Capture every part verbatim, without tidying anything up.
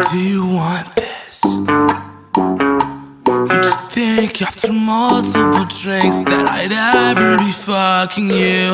Do you want this? Would you think after multiple drinks that I'd ever be fucking you?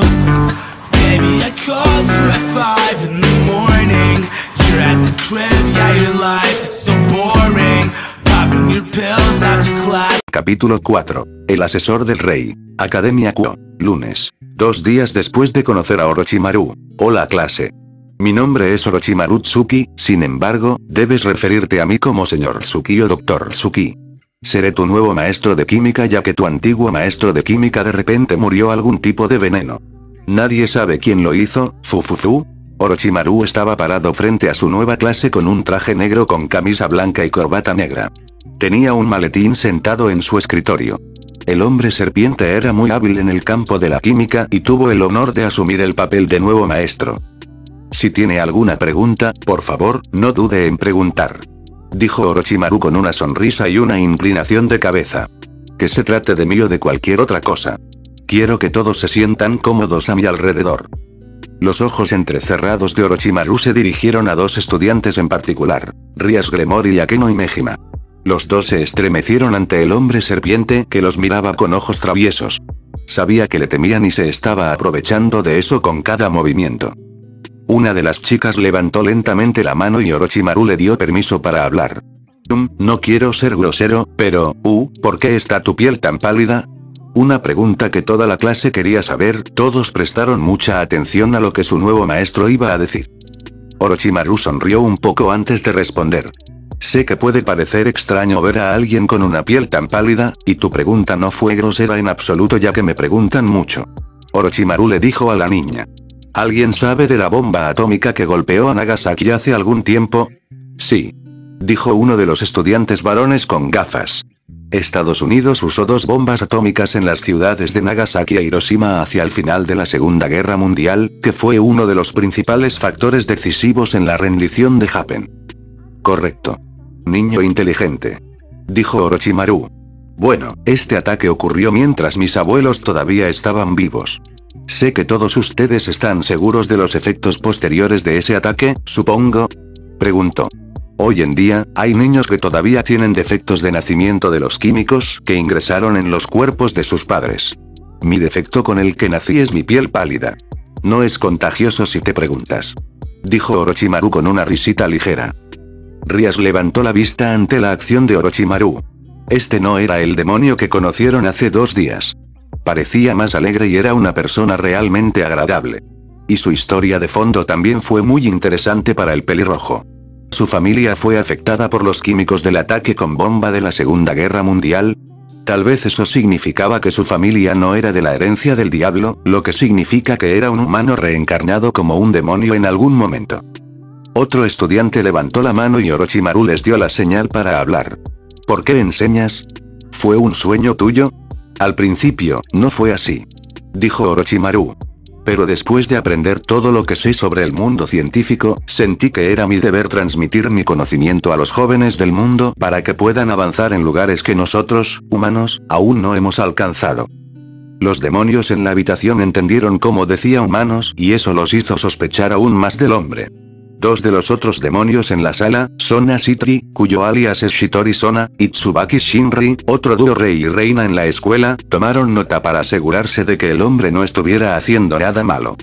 Baby, I called you at five in the morning. You're at the crib, yeah, your life is so boring. Popping your pills after class. Capítulo cuatro. El asesor del rey. Academia Kuo. Lunes. Dos días después de conocer a Orochimaru. Hola clase. Mi nombre es Orochimaru Tsuki, sin embargo, debes referirte a mí como señor Tsuki o doctor Tsuki. Seré tu nuevo maestro de química ya que tu antiguo maestro de química de repente murió algún tipo de veneno. Nadie sabe quién lo hizo, fufufu. Orochimaru estaba parado frente a su nueva clase con un traje negro con camisa blanca y corbata negra. Tenía un maletín sentado en su escritorio. El hombre serpiente era muy hábil en el campo de la química y tuvo el honor de asumir el papel de nuevo maestro. Si tiene alguna pregunta, por favor, no dude en preguntar. Dijo Orochimaru con una sonrisa y una inclinación de cabeza. Que se trate de mí o de cualquier otra cosa. Quiero que todos se sientan cómodos a mi alrededor. Los ojos entrecerrados de Orochimaru se dirigieron a dos estudiantes en particular, Rias Gremor y Akeno Imejima. Los dos se estremecieron ante el hombre serpiente que los miraba con ojos traviesos. Sabía que le temían y se estaba aprovechando de eso con cada movimiento. Una de las chicas levantó lentamente la mano y Orochimaru le dio permiso para hablar. Um, no quiero ser grosero, pero, uh, ¿por qué está tu piel tan pálida? Una pregunta que toda la clase quería saber, todos prestaron mucha atención a lo que su nuevo maestro iba a decir. Orochimaru sonrió un poco antes de responder. Sé que puede parecer extraño ver a alguien con una piel tan pálida, y tu pregunta no fue grosera en absoluto ya que me preguntan mucho. Orochimaru le dijo a la niña. ¿Alguien sabe de la bomba atómica que golpeó a Nagasaki hace algún tiempo? Sí. Dijo uno de los estudiantes varones con gafas. Estados Unidos usó dos bombas atómicas en las ciudades de Nagasaki e Hiroshima hacia el final de la Segunda Guerra Mundial, que fue uno de los principales factores decisivos en la rendición de Japón. Correcto. Niño inteligente. Dijo Orochimaru. Bueno, este ataque ocurrió mientras mis abuelos todavía estaban vivos. Sé que todos ustedes están seguros de los efectos posteriores de ese ataque, supongo. Preguntó. Hoy en día, hay niños que todavía tienen defectos de nacimiento de los químicos que ingresaron en los cuerpos de sus padres. Mi defecto con el que nací es mi piel pálida. No es contagioso si te preguntas. Dijo Orochimaru con una risita ligera. Rias levantó la vista ante la acción de Orochimaru. Este no era el demonio que conocieron hace dos días. Parecía más alegre y era una persona realmente agradable. Y su historia de fondo también fue muy interesante para el pelirrojo. Su familia fue afectada por los químicos del ataque con bomba de la Segunda Guerra Mundial. Tal vez eso significaba que su familia no era de la herencia del diablo, lo que significa que era un humano reencarnado como un demonio en algún momento. Otro estudiante levantó la mano y Orochimaru les dio la señal para hablar. ¿Por qué enseñas? ¿Fue un sueño tuyo? Al principio, no fue así. Dijo Orochimaru. Pero después de aprender todo lo que sé sobre el mundo científico, sentí que era mi deber transmitir mi conocimiento a los jóvenes del mundo para que puedan avanzar en lugares que nosotros, humanos, aún no hemos alcanzado. Los demonios en la habitación entendieron cómo decía humanos y eso los hizo sospechar aún más del hombre. Dos de los otros demonios en la sala, Sona Shitri, cuyo alias es Shitori Sona, y Tsubaki Shinri, otro dúo rey y reina en la escuela, tomaron nota para asegurarse de que el hombre no estuviera haciendo nada malo.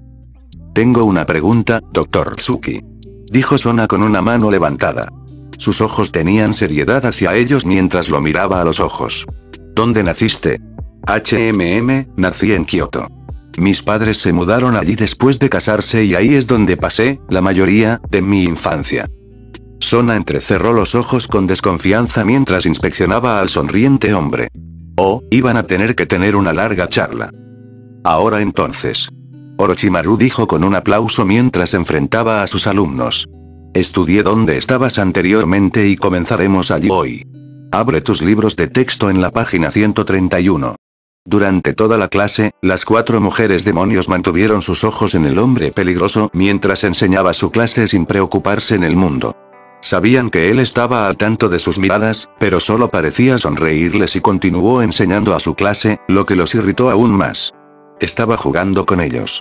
Tengo una pregunta, doctor Tsuki. Dijo Sona con una mano levantada. Sus ojos tenían seriedad hacia ellos mientras lo miraba a los ojos. ¿Dónde naciste? Hmm, nací en Kioto. Mis padres se mudaron allí después de casarse y ahí es donde pasé, la mayoría, de mi infancia. Sona entrecerró los ojos con desconfianza mientras inspeccionaba al sonriente hombre. Oh, iban a tener que tener una larga charla. Ahora entonces. Orochimaru dijo con un aplauso mientras enfrentaba a sus alumnos. Estudié donde estabas anteriormente y comenzaremos allí hoy. Abre tus libros de texto en la página ciento treinta y uno. Durante toda la clase, las cuatro mujeres demonios mantuvieron sus ojos en el hombre peligroso mientras enseñaba su clase sin preocuparse en el mundo. Sabían que él estaba al tanto de sus miradas, pero solo parecía sonreírles y continuó enseñando a su clase, lo que los irritó aún más. Estaba jugando con ellos.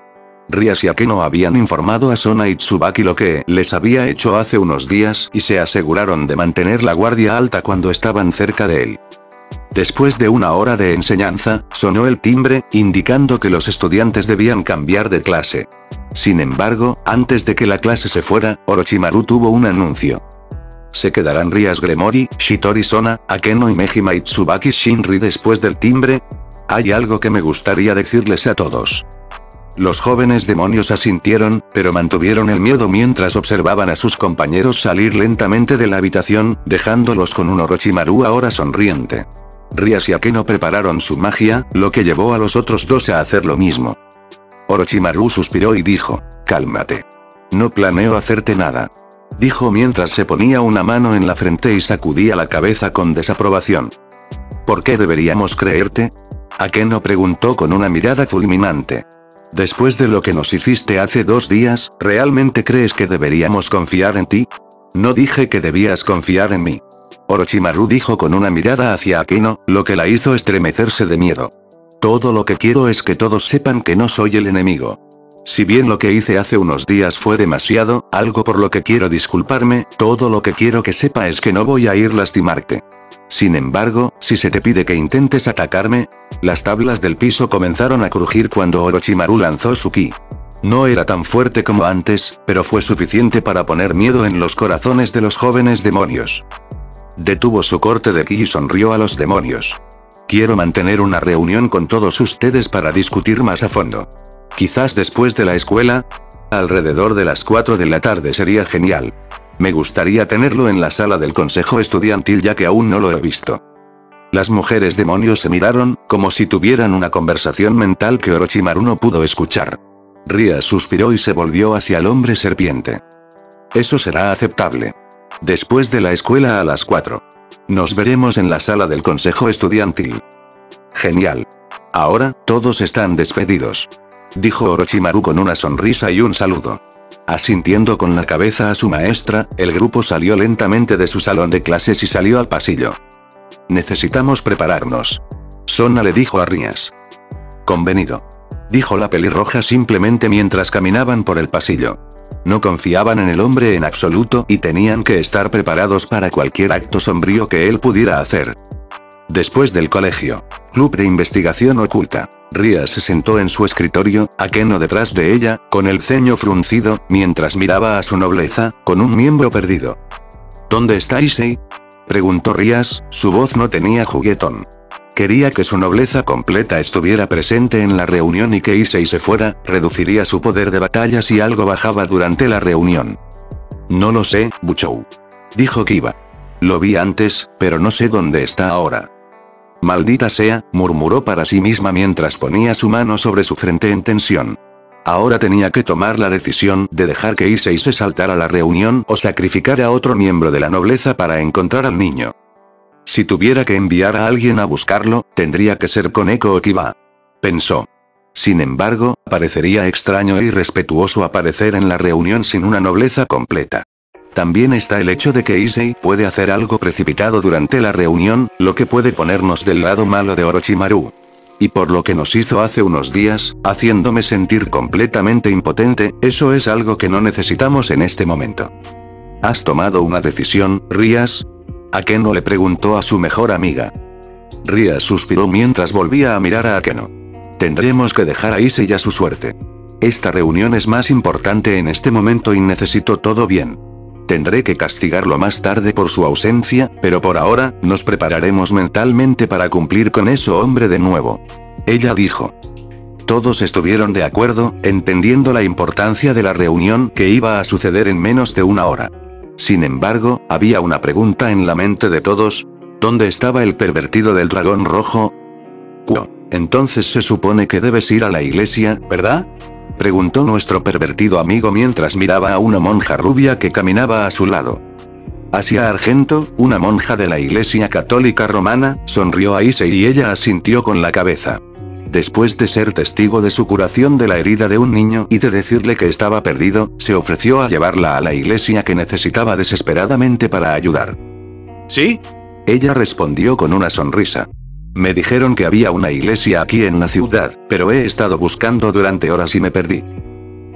Rias y Akeno habían informado a Sona y Tsubaki lo que les había hecho hace unos días y se aseguraron de mantener la guardia alta cuando estaban cerca de él. Después de una hora de enseñanza, sonó el timbre, indicando que los estudiantes debían cambiar de clase. Sin embargo, antes de que la clase se fuera, Orochimaru tuvo un anuncio. Se quedarán Rias Gremory, Shitori Sona, Akeno y Mejima y Tsubaki Shinri después del timbre. Hay algo que me gustaría decirles a todos. Los jóvenes demonios asintieron, pero mantuvieron el miedo mientras observaban a sus compañeros salir lentamente de la habitación, dejándolos con un Orochimaru ahora sonriente. Rias y Akeno prepararon su magia, lo que llevó a los otros dos a hacer lo mismo. Orochimaru suspiró y dijo, «Cálmate. No planeo hacerte nada», dijo mientras se ponía una mano en la frente y sacudía la cabeza con desaprobación. «¿Por qué deberíamos creerte?», Akeno preguntó con una mirada fulminante. «Después de lo que nos hiciste hace dos días, ¿realmente crees que deberíamos confiar en ti? No dije que debías confiar en mí», Orochimaru dijo con una mirada hacia Akeno, lo que la hizo estremecerse de miedo. «Todo lo que quiero es que todos sepan que no soy el enemigo. Si bien lo que hice hace unos días fue demasiado, algo por lo que quiero disculparme, todo lo que quiero que sepa es que no voy a ir a lastimarte. Sin embargo, si se te pide que intentes atacarme». Las tablas del piso comenzaron a crujir cuando Orochimaru lanzó su ki. No era tan fuerte como antes, pero fue suficiente para poner miedo en los corazones de los jóvenes demonios. Detuvo su corte de ki y sonrió a los demonios. «Quiero mantener una reunión con todos ustedes para discutir más a fondo. Quizás después de la escuela. Alrededor de las cuatro de la tarde sería genial. Me gustaría tenerlo en la sala del consejo estudiantil ya que aún no lo he visto». Las mujeres demonios se miraron, como si tuvieran una conversación mental que Orochimaru no pudo escuchar. Rias suspiró y se volvió hacia el hombre serpiente. «Eso será aceptable. Después de la escuela a las cuatro. Nos veremos en la sala del consejo estudiantil». «Genial. Ahora, todos están despedidos», dijo Orochimaru con una sonrisa y un saludo. Asintiendo con la cabeza a su maestra, el grupo salió lentamente de su salón de clases y salió al pasillo. «Necesitamos prepararnos», Sona le dijo a Rias. «Convenido», dijo la pelirroja simplemente mientras caminaban por el pasillo. No confiaban en el hombre en absoluto y tenían que estar preparados para cualquier acto sombrío que él pudiera hacer. Después del colegio. Club de investigación oculta. Rias se sentó en su escritorio, Akeno detrás de ella, con el ceño fruncido, mientras miraba a su nobleza, con un miembro perdido. «¿Dónde está Issei?», preguntó Rias, su voz no tenía juguetón. Quería que su nobleza completa estuviera presente en la reunión y que Issei se fuera, reduciría su poder de batalla si algo bajaba durante la reunión. «No lo sé, Buchou», dijo Kiba. «Lo vi antes, pero no sé dónde está ahora». «Maldita sea», murmuró para sí misma mientras ponía su mano sobre su frente en tensión. Ahora tenía que tomar la decisión de dejar que Issei se saltara la reunión o sacrificar a otro miembro de la nobleza para encontrar al niño. Si tuviera que enviar a alguien a buscarlo, tendría que ser Koneko o Kiba. Pensó. Sin embargo, parecería extraño e irrespetuoso aparecer en la reunión sin una nobleza completa. También está el hecho de que Issei puede hacer algo precipitado durante la reunión, lo que puede ponernos del lado malo de Orochimaru. Y por lo que nos hizo hace unos días, haciéndome sentir completamente impotente, eso es algo que no necesitamos en este momento. ¿Has tomado una decisión, Rias?, Akeno le preguntó a su mejor amiga. Rias suspiró mientras volvía a mirar a Akeno. Tendremos que dejar a Issei a su suerte. Esta reunión es más importante en este momento y necesito todo bien. Tendré que castigarlo más tarde por su ausencia, pero por ahora, nos prepararemos mentalmente para cumplir con eso hombre de nuevo. Ella dijo. Todos estuvieron de acuerdo, entendiendo la importancia de la reunión que iba a suceder en menos de una hora. Sin embargo, había una pregunta en la mente de todos. ¿Dónde estaba el pervertido del dragón rojo? Cuo. Entonces se supone que debes ir a la iglesia, ¿verdad?, preguntó nuestro pervertido amigo mientras miraba a una monja rubia que caminaba a su lado. Asia Argento, una monja de la iglesia católica romana, sonrió a Issei y ella asintió con la cabeza. Después de ser testigo de su curación de la herida de un niño y de decirle que estaba perdido, se ofreció a llevarla a la iglesia que necesitaba desesperadamente para ayudar. ¿Sí? Ella respondió con una sonrisa. Me dijeron que había una iglesia aquí en la ciudad, pero he estado buscando durante horas y me perdí.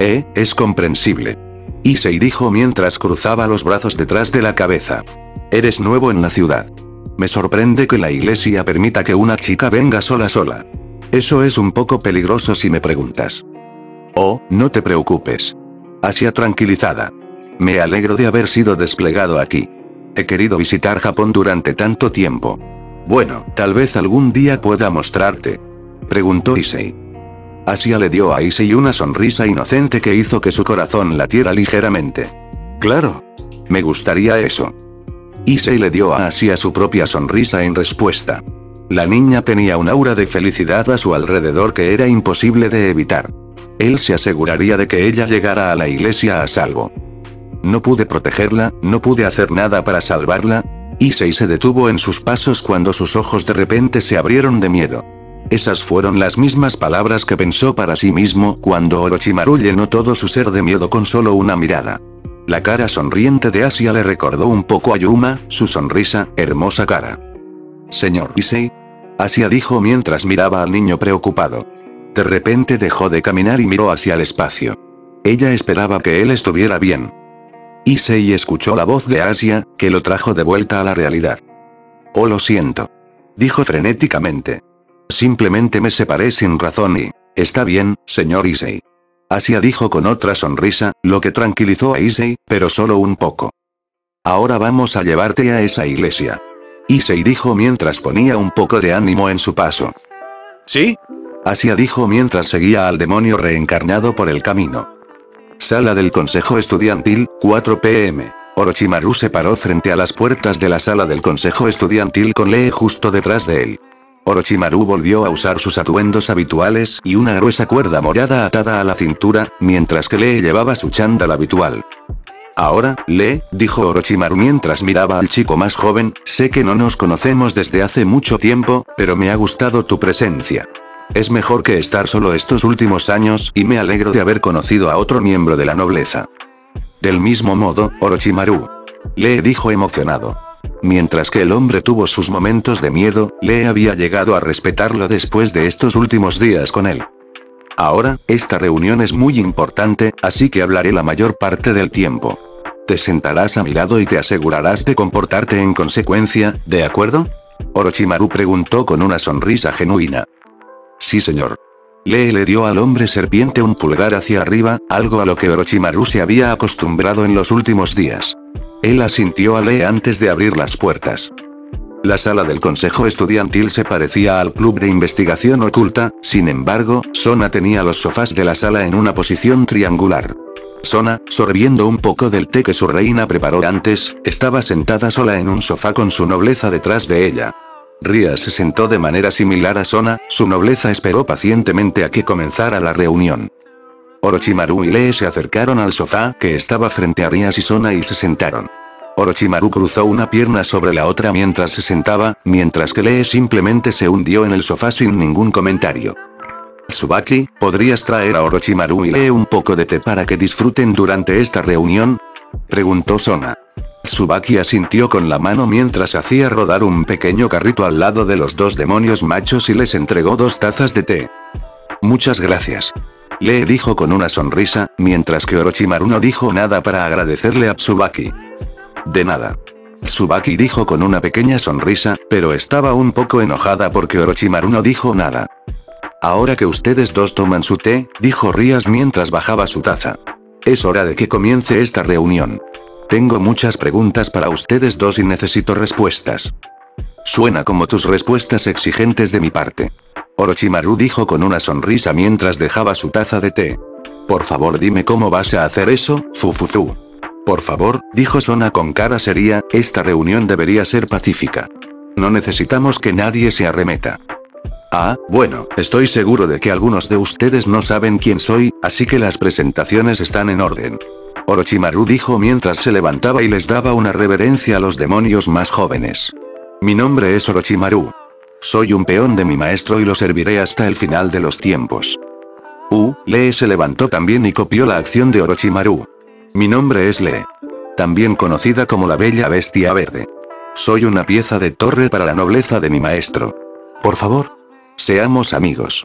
Eh, es comprensible. Issei dijo mientras cruzaba los brazos detrás de la cabeza. Eres nuevo en la ciudad. Me sorprende que la iglesia permita que una chica venga sola sola. Eso es un poco peligroso si me preguntas. Oh, no te preocupes. Asia tranquilizada. Me alegro de haber sido desplegado aquí. He querido visitar Japón durante tanto tiempo. Bueno, tal vez algún día pueda mostrarte. Preguntó Issei. Asia le dio a Issei una sonrisa inocente que hizo que su corazón latiera ligeramente. Claro. Me gustaría eso. Issei le dio a Asia su propia sonrisa en respuesta. La niña tenía un aura de felicidad a su alrededor que era imposible de evitar. Él se aseguraría de que ella llegara a la iglesia a salvo. No pude protegerla, no pude hacer nada para salvarla. Issei se detuvo en sus pasos cuando sus ojos de repente se abrieron de miedo. Esas fueron las mismas palabras que pensó para sí mismo cuando Orochimaru llenó todo su ser de miedo con solo una mirada. La cara sonriente de Asia le recordó un poco a Yuma, su sonrisa, hermosa cara. Señor Issei. Asia dijo mientras miraba al niño preocupado. De repente dejó de caminar y miró hacia el espacio. Ella esperaba que él estuviera bien. Issei escuchó la voz de Asia, que lo trajo de vuelta a la realidad. Oh, lo siento. Dijo frenéticamente. Simplemente me separé sin razón y... Está bien, señor Issei. Asia dijo con otra sonrisa, lo que tranquilizó a Issei, pero solo un poco. Ahora vamos a llevarte a esa iglesia. Issei dijo mientras ponía un poco de ánimo en su paso. ¿Sí? Asia dijo mientras seguía al demonio reencarnado por el camino. Sala del Consejo Estudiantil, cuatro pe eme. Orochimaru se paró frente a las puertas de la sala del Consejo Estudiantil con Lee justo detrás de él. Orochimaru volvió a usar sus atuendos habituales y una gruesa cuerda morada atada a la cintura, mientras que Lee llevaba su chándal habitual. Ahora, Lee, dijo Orochimaru mientras miraba al chico más joven, sé que no nos conocemos desde hace mucho tiempo, pero me ha gustado tu presencia. Es mejor que estar solo estos últimos años y me alegro de haber conocido a otro miembro de la nobleza. Del mismo modo, Orochimaru. Lee dijo emocionado. Mientras que el hombre tuvo sus momentos de miedo, Lee había llegado a respetarlo después de estos últimos días con él. Ahora, esta reunión es muy importante, así que hablaré la mayor parte del tiempo. Te sentarás a mi lado y te asegurarás de comportarte en consecuencia, ¿de acuerdo? Orochimaru preguntó con una sonrisa genuina. Sí, señor. Lee le dio al hombre serpiente un pulgar hacia arriba, algo a lo que Orochimaru se había acostumbrado en los últimos días. Él asintió a Lee antes de abrir las puertas. La sala del consejo estudiantil se parecía al club de investigación oculta, sin embargo, Sona tenía los sofás de la sala en una posición triangular. Sona, sorbiendo un poco del té que su reina preparó antes, estaba sentada sola en un sofá con su nobleza detrás de ella. Ria se sentó de manera similar a Sona, su nobleza esperó pacientemente a que comenzara la reunión. Orochimaru y Lee se acercaron al sofá que estaba frente a Ria y Sona y se sentaron. Orochimaru cruzó una pierna sobre la otra mientras se sentaba, mientras que Lee simplemente se hundió en el sofá sin ningún comentario. Tsubaki, ¿podrías traer a Orochimaru y Lee un poco de té para que disfruten durante esta reunión? Preguntó Sona. Tsubaki asintió con la mano mientras hacía rodar un pequeño carrito al lado de los dos demonios machos y les entregó dos tazas de té. Muchas gracias. Lee dijo con una sonrisa, mientras que Orochimaru no dijo nada para agradecerle a Tsubaki. De nada. Tsubaki dijo con una pequeña sonrisa, pero estaba un poco enojada porque Orochimaru no dijo nada. Ahora que ustedes dos toman su té, dijo Rías mientras bajaba su taza. Es hora de que comience esta reunión. Tengo muchas preguntas para ustedes dos y necesito respuestas. Suena como tus respuestas exigentes de mi parte. Orochimaru dijo con una sonrisa mientras dejaba su taza de té. Por favor dime cómo vas a hacer eso, Fufuzu. Por favor, dijo Sona con cara seria, esta reunión debería ser pacífica. No necesitamos que nadie se arremeta. Ah, bueno, estoy seguro de que algunos de ustedes no saben quién soy, así que las presentaciones están en orden. Orochimaru dijo mientras se levantaba y les daba una reverencia a los demonios más jóvenes. Mi nombre es Orochimaru. Soy un peón de mi maestro y lo serviré hasta el final de los tiempos. Uh, Lee se levantó también y copió la acción de Orochimaru. Mi nombre es Lee. También conocida como la Bella Bestia Verde. Soy una pieza de torre para la nobleza de mi maestro. Por favor. Seamos amigos.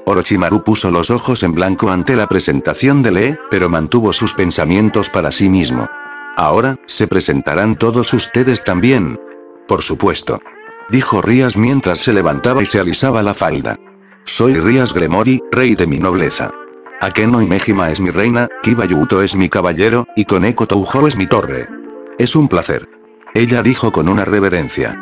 Orochimaru puso los ojos en blanco ante la presentación de Lee, pero mantuvo sus pensamientos para sí mismo. Ahora, ¿se presentarán todos ustedes también? Por supuesto. Dijo Rías mientras se levantaba y se alisaba la falda. Soy Rías Gremory, rey de mi nobleza. Akeno Imejima es mi reina, Kiba Yuto es mi caballero, y Koneko Touhou es mi torre. Es un placer. Ella dijo con una reverencia.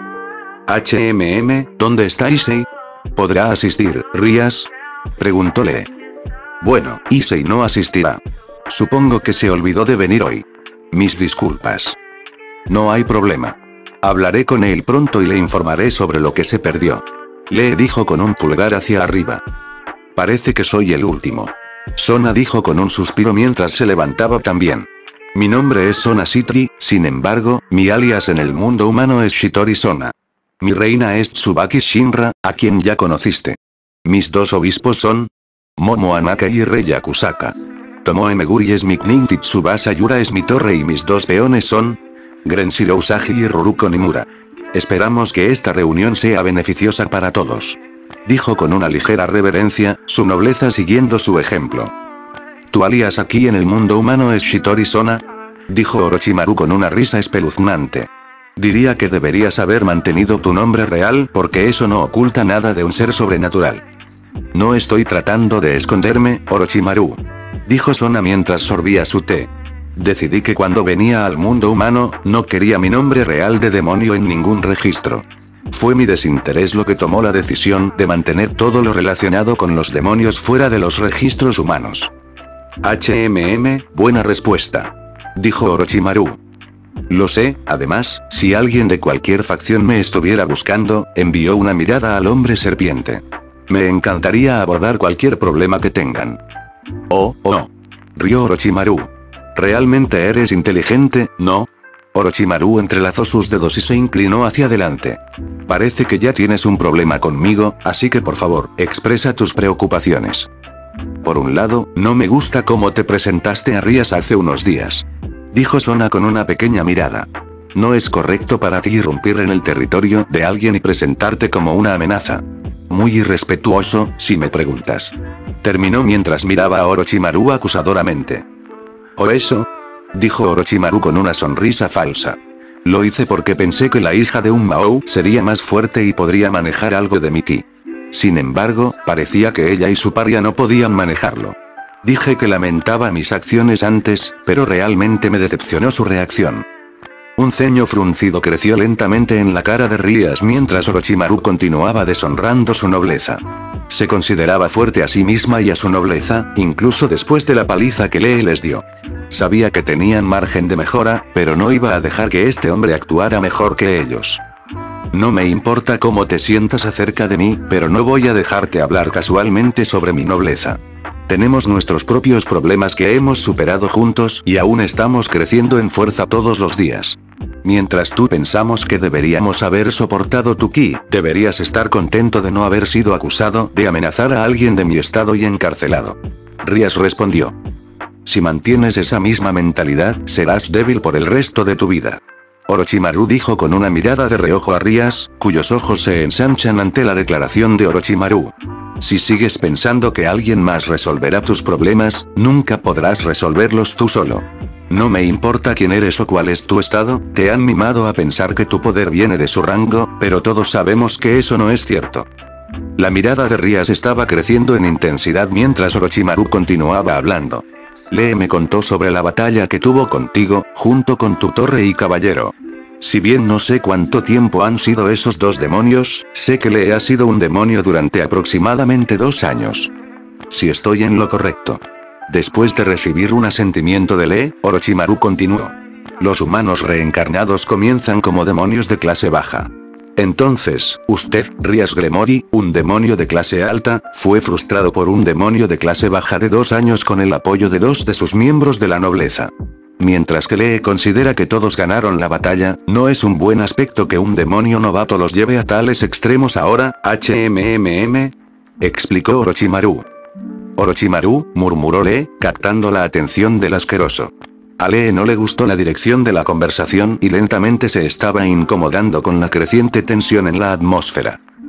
H M M, ¿dónde está Issei? ¿Podrá asistir, Rías? Preguntó Lee. Bueno, Issei no asistirá. Supongo que se olvidó de venir hoy. Mis disculpas. No hay problema. Hablaré con él pronto y le informaré sobre lo que se perdió. Lee dijo con un pulgar hacia arriba. Parece que soy el último. Sona dijo con un suspiro mientras se levantaba también. Mi nombre es Sona Citri, sin embargo, mi alias en el mundo humano es Shitori Sona. Mi reina es Tsubaki Shinra, a quien ya conociste. Mis dos obispos son Momo Anaka y Rei Yakusaka. Tomoe Meguri es mi Knin y Tsubasa Yura es mi torre y mis dos peones son Grenshiro Usagi y Ruruko Nimura. Esperamos que esta reunión sea beneficiosa para todos. Dijo con una ligera reverencia, su nobleza siguiendo su ejemplo. ¿Tu alias aquí en el mundo humano es Shitori Sona? Dijo Orochimaru con una risa espeluznante. Diría que deberías haber mantenido tu nombre real porque eso no oculta nada de un ser sobrenatural. No estoy tratando de esconderme, Orochimaru. Dijo Sona mientras sorbía su té. Decidí que cuando venía al mundo humano, no quería mi nombre real de demonio en ningún registro. Fue mi desinterés lo que tomó la decisión de mantener todo lo relacionado con los demonios fuera de los registros humanos. H M M, buena respuesta. Dijo Orochimaru. Lo sé, además, si alguien de cualquier facción me estuviera buscando, envió una mirada al hombre serpiente. Me encantaría abordar cualquier problema que tengan. Oh, oh. Rió Orochimaru. Realmente eres inteligente, ¿no? Orochimaru entrelazó sus dedos y se inclinó hacia adelante. Parece que ya tienes un problema conmigo, así que por favor, expresa tus preocupaciones. Por un lado, no me gusta cómo te presentaste a Rías hace unos días. Dijo Sona con una pequeña mirada. No es correcto para ti irrumpir en el territorio de alguien y presentarte como una amenaza. Muy irrespetuoso, si me preguntas. Terminó mientras miraba a Orochimaru acusadoramente. ¿O eso? Dijo Orochimaru con una sonrisa falsa. Lo hice porque pensé que la hija de un Mahou sería más fuerte y podría manejar algo de mi ki. Sin embargo, parecía que ella y su paria no podían manejarlo. Dije que lamentaba mis acciones antes, pero realmente me decepcionó su reacción. Un ceño fruncido creció lentamente en la cara de Rías mientras Orochimaru continuaba deshonrando su nobleza. Se consideraba fuerte a sí misma y a su nobleza, incluso después de la paliza que Lee les dio. Sabía que tenían margen de mejora, pero no iba a dejar que este hombre actuara mejor que ellos. No me importa cómo te sientas acerca de mí, pero no voy a dejarte hablar casualmente sobre mi nobleza. Tenemos nuestros propios problemas que hemos superado juntos y aún estamos creciendo en fuerza todos los días. Mientras tú pensamos que deberíamos haber soportado tu ki, deberías estar contento de no haber sido acusado de amenazar a alguien de mi estado y encarcelado. Rías respondió. Si mantienes esa misma mentalidad, serás débil por el resto de tu vida. Orochimaru dijo con una mirada de reojo a Rías, cuyos ojos se ensanchan ante la declaración de Orochimaru. Si sigues pensando que alguien más resolverá tus problemas, nunca podrás resolverlos tú solo. No me importa quién eres o cuál es tu estado, te han mimado a pensar que tu poder viene de su rango, pero todos sabemos que eso no es cierto. La mirada de Rías estaba creciendo en intensidad mientras Orochimaru continuaba hablando. Lee me contó sobre la batalla que tuvo contigo, junto con tu torre y caballero. Si bien no sé cuánto tiempo han sido esos dos demonios, sé que Lee ha sido un demonio durante aproximadamente dos años. Si estoy en lo correcto. Después de recibir un asentimiento de Lee, Orochimaru continuó. Los humanos reencarnados comienzan como demonios de clase baja. Entonces, usted, Rías Gremory, un demonio de clase alta, fue frustrado por un demonio de clase baja de dos años con el apoyo de dos de sus miembros de la nobleza. Mientras que Lee considera que todos ganaron la batalla, no es un buen aspecto que un demonio novato los lleve a tales extremos ahora, H M M M, explicó Orochimaru. Orochimaru, murmuró Lee, captando la atención del asqueroso. A Lee no le gustó la dirección de la conversación y lentamente se estaba incomodando con la creciente tensión en la atmósfera.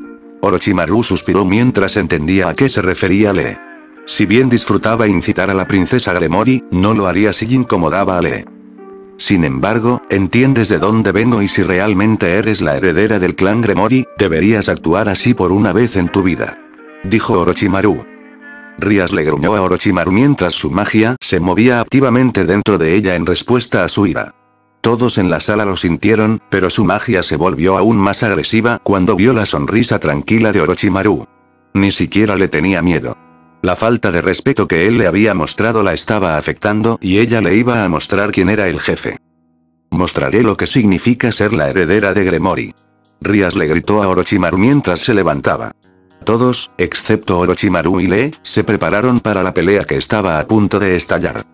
Orochimaru suspiró mientras entendía a qué se refería Lee. Si bien disfrutaba incitar a la princesa Gremory, no lo haría si incomodaba a Lee. Sin embargo, entiendes de dónde vengo y si realmente eres la heredera del clan Gremory, deberías actuar así por una vez en tu vida. Dijo Orochimaru. Rias le gruñó a Orochimaru mientras su magia se movía activamente dentro de ella en respuesta a su ira. Todos en la sala lo sintieron, pero su magia se volvió aún más agresiva cuando vio la sonrisa tranquila de Orochimaru. Ni siquiera le tenía miedo. La falta de respeto que él le había mostrado la estaba afectando y ella le iba a mostrar quién era el jefe. Mostraré lo que significa ser la heredera de Gremory. Rias le gritó a Orochimaru mientras se levantaba. Todos, excepto Orochimaru y Lee, se prepararon para la pelea que estaba a punto de estallar.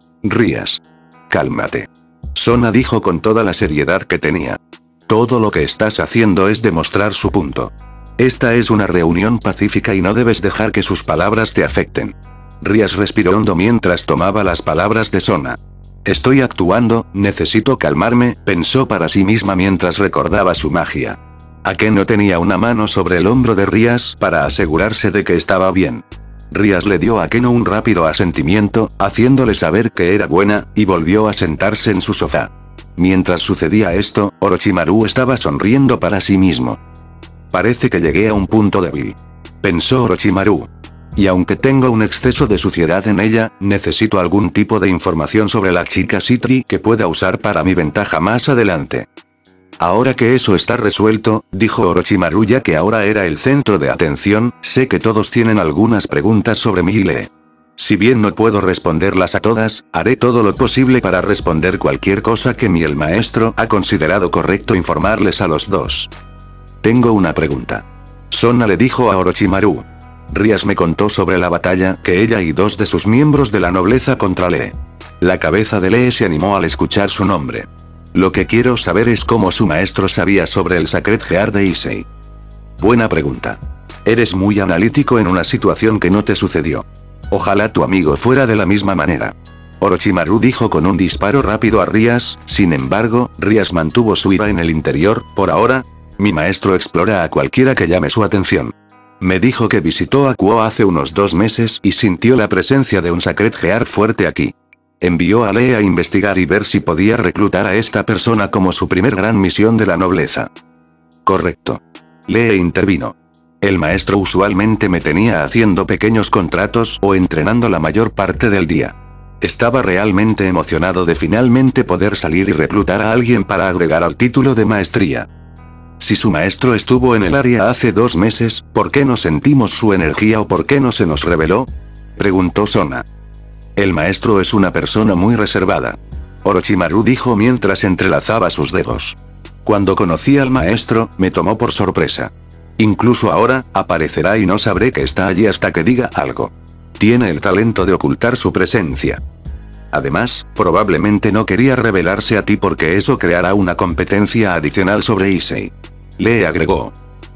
Rias. Cálmate. Sona dijo con toda la seriedad que tenía. Todo lo que estás haciendo es demostrar su punto. Esta es una reunión pacífica y no debes dejar que sus palabras te afecten. Rias respiró hondo mientras tomaba las palabras de Sona. Estoy actuando, necesito calmarme, pensó para sí misma mientras recordaba su magia. Aken no tenía una mano sobre el hombro de Rias para asegurarse de que estaba bien. Rias le dio a Akeno un rápido asentimiento, haciéndole saber que era buena, y volvió a sentarse en su sofá. Mientras sucedía esto, Orochimaru estaba sonriendo para sí mismo. Parece que llegué a un punto débil. Pensó Orochimaru. Y aunque tengo un exceso de suciedad en ella, necesito algún tipo de información sobre la chica Citri que pueda usar para mi ventaja más adelante. Ahora que eso está resuelto, dijo Orochimaru ya que ahora era el centro de atención, sé que todos tienen algunas preguntas sobre mí y Lee. Si bien no puedo responderlas a todas, haré todo lo posible para responder cualquier cosa que mi el maestro ha considerado correcto informarles a los dos. Tengo una pregunta. Sona le dijo a Orochimaru. Rias me contó sobre la batalla que ella y dos de sus miembros de la nobleza contra Lee. La cabeza de Lee se animó al escuchar su nombre. Lo que quiero saber es cómo su maestro sabía sobre el Sacred Heart de Issei. Buena pregunta. Eres muy analítico en una situación que no te sucedió. Ojalá tu amigo fuera de la misma manera. Orochimaru dijo con un disparo rápido a Rias, sin embargo, Rias mantuvo su ira en el interior, por ahora. Mi maestro explora a cualquiera que llame su atención. Me dijo que visitó a Kuo hace unos dos meses y sintió la presencia de un Sacred Heart fuerte aquí. Envió a Lee a investigar y ver si podía reclutar a esta persona como su primer gran misión de la nobleza. Correcto. Lee intervino. El maestro usualmente me tenía haciendo pequeños contratos o entrenando la mayor parte del día. Estaba realmente emocionado de finalmente poder salir y reclutar a alguien para agregar al título de maestría. Si su maestro estuvo en el área hace dos meses, ¿por qué no sentimos su energía o por qué no se nos reveló? Preguntó Sona. El maestro es una persona muy reservada. Orochimaru dijo mientras entrelazaba sus dedos. Cuando conocí al maestro, me tomó por sorpresa. Incluso ahora, aparecerá y no sabré que está allí hasta que diga algo. Tiene el talento de ocultar su presencia. Además, probablemente no quería revelarse a ti porque eso creará una competencia adicional sobre Issei. Le agregó.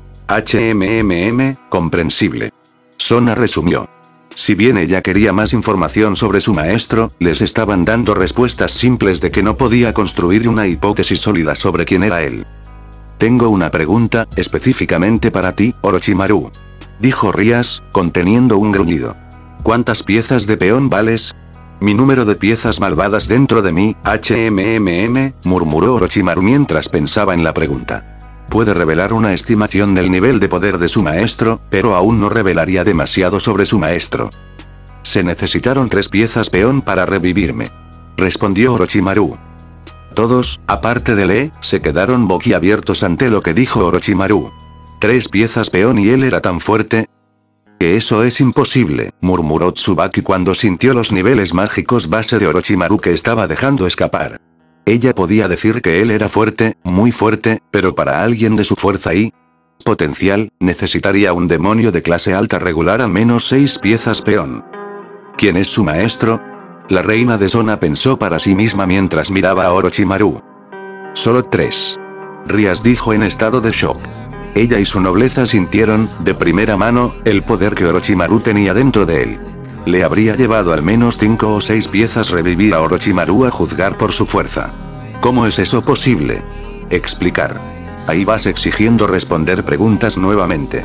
Hmmm, comprensible. Sona resumió. Si bien ella quería más información sobre su maestro, les estaban dando respuestas simples de que no podía construir una hipótesis sólida sobre quién era él. Tengo una pregunta, específicamente para ti, Orochimaru. Dijo Rias, conteniendo un gruñido. ¿Cuántas piezas de peón vales? Mi número de piezas malvadas dentro de mí, hmmm, murmuró Orochimaru mientras pensaba en la pregunta. Puede revelar una estimación del nivel de poder de su maestro, pero aún no revelaría demasiado sobre su maestro. Se necesitaron tres piezas peón para revivirme. Respondió Orochimaru. Todos, aparte de Lee, se quedaron boquiabiertos ante lo que dijo Orochimaru. Tres piezas peón y él era tan fuerte. Que eso es imposible, murmuró Tsubaki cuando sintió los niveles mágicos base de Orochimaru que estaba dejando escapar. Ella podía decir que él era fuerte, muy fuerte, pero para alguien de su fuerza y potencial, necesitaría un demonio de clase alta regular al menos seis piezas peón. ¿Quién es su maestro? La reina de Sona pensó para sí misma mientras miraba a Orochimaru. Solo tres. Rias dijo en estado de shock. Ella y su nobleza sintieron, de primera mano, el poder que Orochimaru tenía dentro de él. Le habría llevado al menos cinco o seis piezas revivir a Orochimaru a juzgar por su fuerza. ¿Cómo es eso posible? Explicar. Ahí vas exigiendo responder preguntas nuevamente.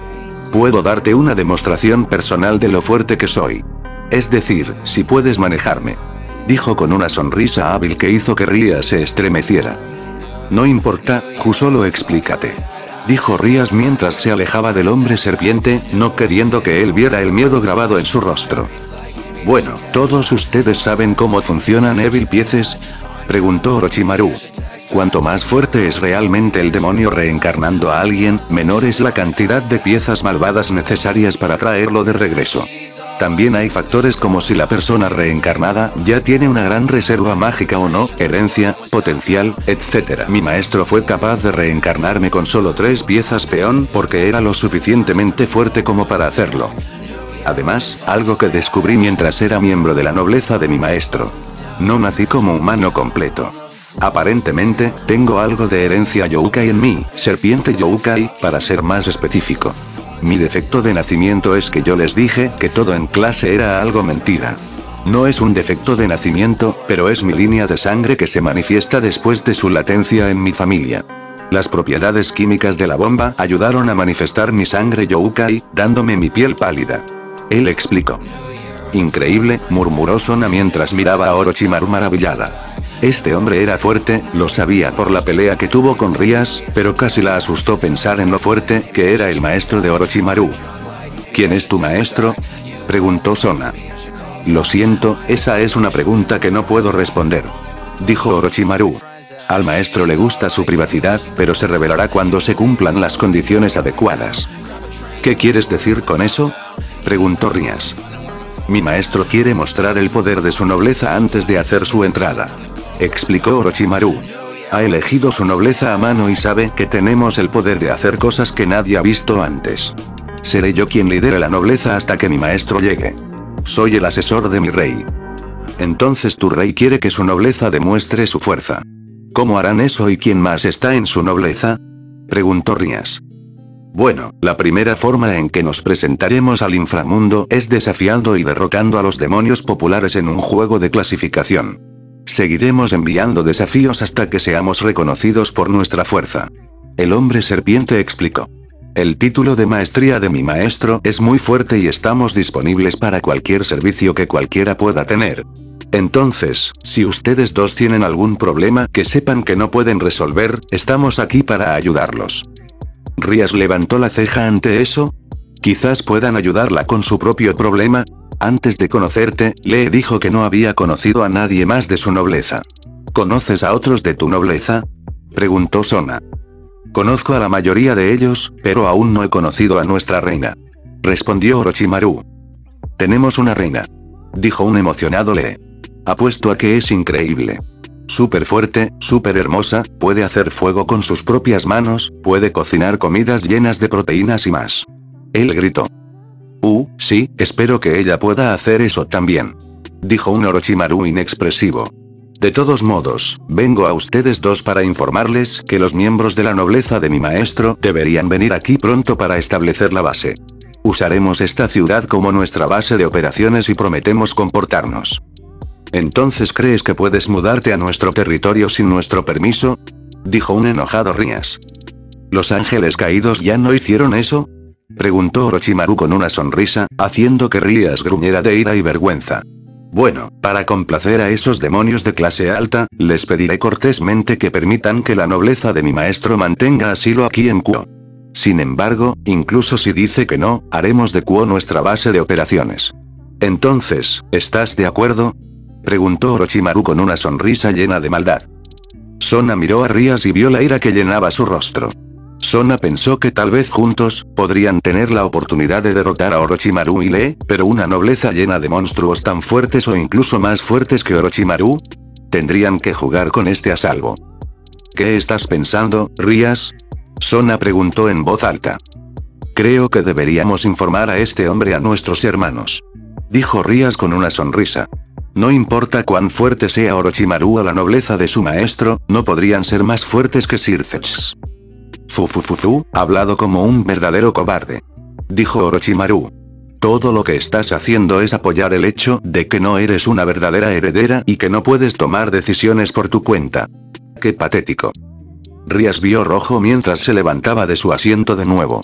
Puedo darte una demostración personal de lo fuerte que soy. Es decir, si puedes manejarme. Dijo con una sonrisa hábil que hizo que Rías se estremeciera. No importa, Ju, solo explícate. Dijo Rías mientras se alejaba del hombre serpiente, no queriendo que él viera el miedo grabado en su rostro. Bueno, ¿todos ustedes saben cómo funcionan Evil Pieces? Preguntó Orochimaru. Cuanto más fuerte es realmente el demonio reencarnando a alguien, menor es la cantidad de piezas malvadas necesarias para traerlo de regreso. También hay factores como si la persona reencarnada ya tiene una gran reserva mágica o no, herencia, potencial, etcétera. Mi maestro fue capaz de reencarnarme con solo tres piezas peón porque era lo suficientemente fuerte como para hacerlo. Además, algo que descubrí mientras era miembro de la nobleza de mi maestro. No nací como humano completo. Aparentemente, tengo algo de herencia Youkai en mí, serpiente Youkai, para ser más específico. Mi defecto de nacimiento es que yo les dije que todo en clase era algo mentira. No es un defecto de nacimiento, pero es mi línea de sangre que se manifiesta después de su latencia en mi familia. Las propiedades químicas de la bomba ayudaron a manifestar mi sangre Youkai, dándome mi piel pálida. Él explicó. Increíble, murmuró Sona mientras miraba a Orochimaru maravillada. Este hombre era fuerte, lo sabía por la pelea que tuvo con Rías, pero casi la asustó pensar en lo fuerte que era el maestro de Orochimaru. ¿Quién es tu maestro? Preguntó Sona. Lo siento, esa es una pregunta que no puedo responder. Dijo Orochimaru. Al maestro le gusta su privacidad, pero se revelará cuando se cumplan las condiciones adecuadas. ¿Qué quieres decir con eso? Preguntó Rías. Mi maestro quiere mostrar el poder de su nobleza antes de hacer su entrada. Explicó Orochimaru. Ha elegido su nobleza a mano y sabe que tenemos el poder de hacer cosas que nadie ha visto antes. Seré yo quien lidere la nobleza hasta que mi maestro llegue. Soy el asesor de mi rey. Entonces tu rey quiere que su nobleza demuestre su fuerza. ¿Cómo harán eso y quién más está en su nobleza? Preguntó Rías. Bueno, la primera forma en que nos presentaremos al inframundo es desafiando y derrotando a los demonios populares en un juego de clasificación. Seguiremos enviando desafíos hasta que seamos reconocidos por nuestra fuerza. El hombre serpiente explicó. El título de maestría de mi maestro es muy fuerte y estamos disponibles para cualquier servicio que cualquiera pueda tener. Entonces, si ustedes dos tienen algún problema que sepan que no pueden resolver, estamos aquí para ayudarlos. Rías levantó la ceja ante eso. Quizás puedan ayudarla con su propio problema. Antes de conocerte, le dijo que no había conocido a nadie más de su nobleza. ¿Conoces a otros de tu nobleza? Preguntó Sona. Conozco a la mayoría de ellos, pero aún no he conocido a nuestra reina. Respondió Orochimaru. Tenemos una reina. Dijo un emocionado Lee. Apuesto a que es increíble. Súper fuerte, súper hermosa, puede hacer fuego con sus propias manos, puede cocinar comidas llenas de proteínas y más. Él gritó. Uh, sí, espero que ella pueda hacer eso también. Dijo un Orochimaru inexpresivo. De todos modos, vengo a ustedes dos para informarles que los miembros de la nobleza de mi maestro deberían venir aquí pronto para establecer la base. Usaremos esta ciudad como nuestra base de operaciones y prometemos comportarnos. ¿Entonces crees que puedes mudarte a nuestro territorio sin nuestro permiso? Dijo un enojado Rías. ¿Los ángeles caídos ya no hicieron eso? Preguntó Orochimaru con una sonrisa, haciendo que Rías gruñera de ira y vergüenza. Bueno, para complacer a esos demonios de clase alta, les pediré cortésmente que permitan que la nobleza de mi maestro mantenga asilo aquí en Kuo. Sin embargo, incluso si dice que no, haremos de Kuo nuestra base de operaciones. Entonces, ¿estás de acuerdo? Preguntó Orochimaru con una sonrisa llena de maldad. Sona miró a Rías y vio la ira que llenaba su rostro. Sona pensó que tal vez juntos, podrían tener la oportunidad de derrotar a Orochimaru y Lee, pero una nobleza llena de monstruos tan fuertes o incluso más fuertes que Orochimaru, tendrían que jugar con este a salvo. ¿Qué estás pensando, Rías? Sona preguntó en voz alta. Creo que deberíamos informar a este hombre a nuestros hermanos. Dijo Rías con una sonrisa. No importa cuán fuerte sea Orochimaru o la nobleza de su maestro, no podrían ser más fuertes que Circex. Fufufufu, hablado como un verdadero cobarde. Dijo Orochimaru. Todo lo que estás haciendo es apoyar el hecho de que no eres una verdadera heredera y que no puedes tomar decisiones por tu cuenta. ¡Qué patético! Rías vio rojo mientras se levantaba de su asiento de nuevo.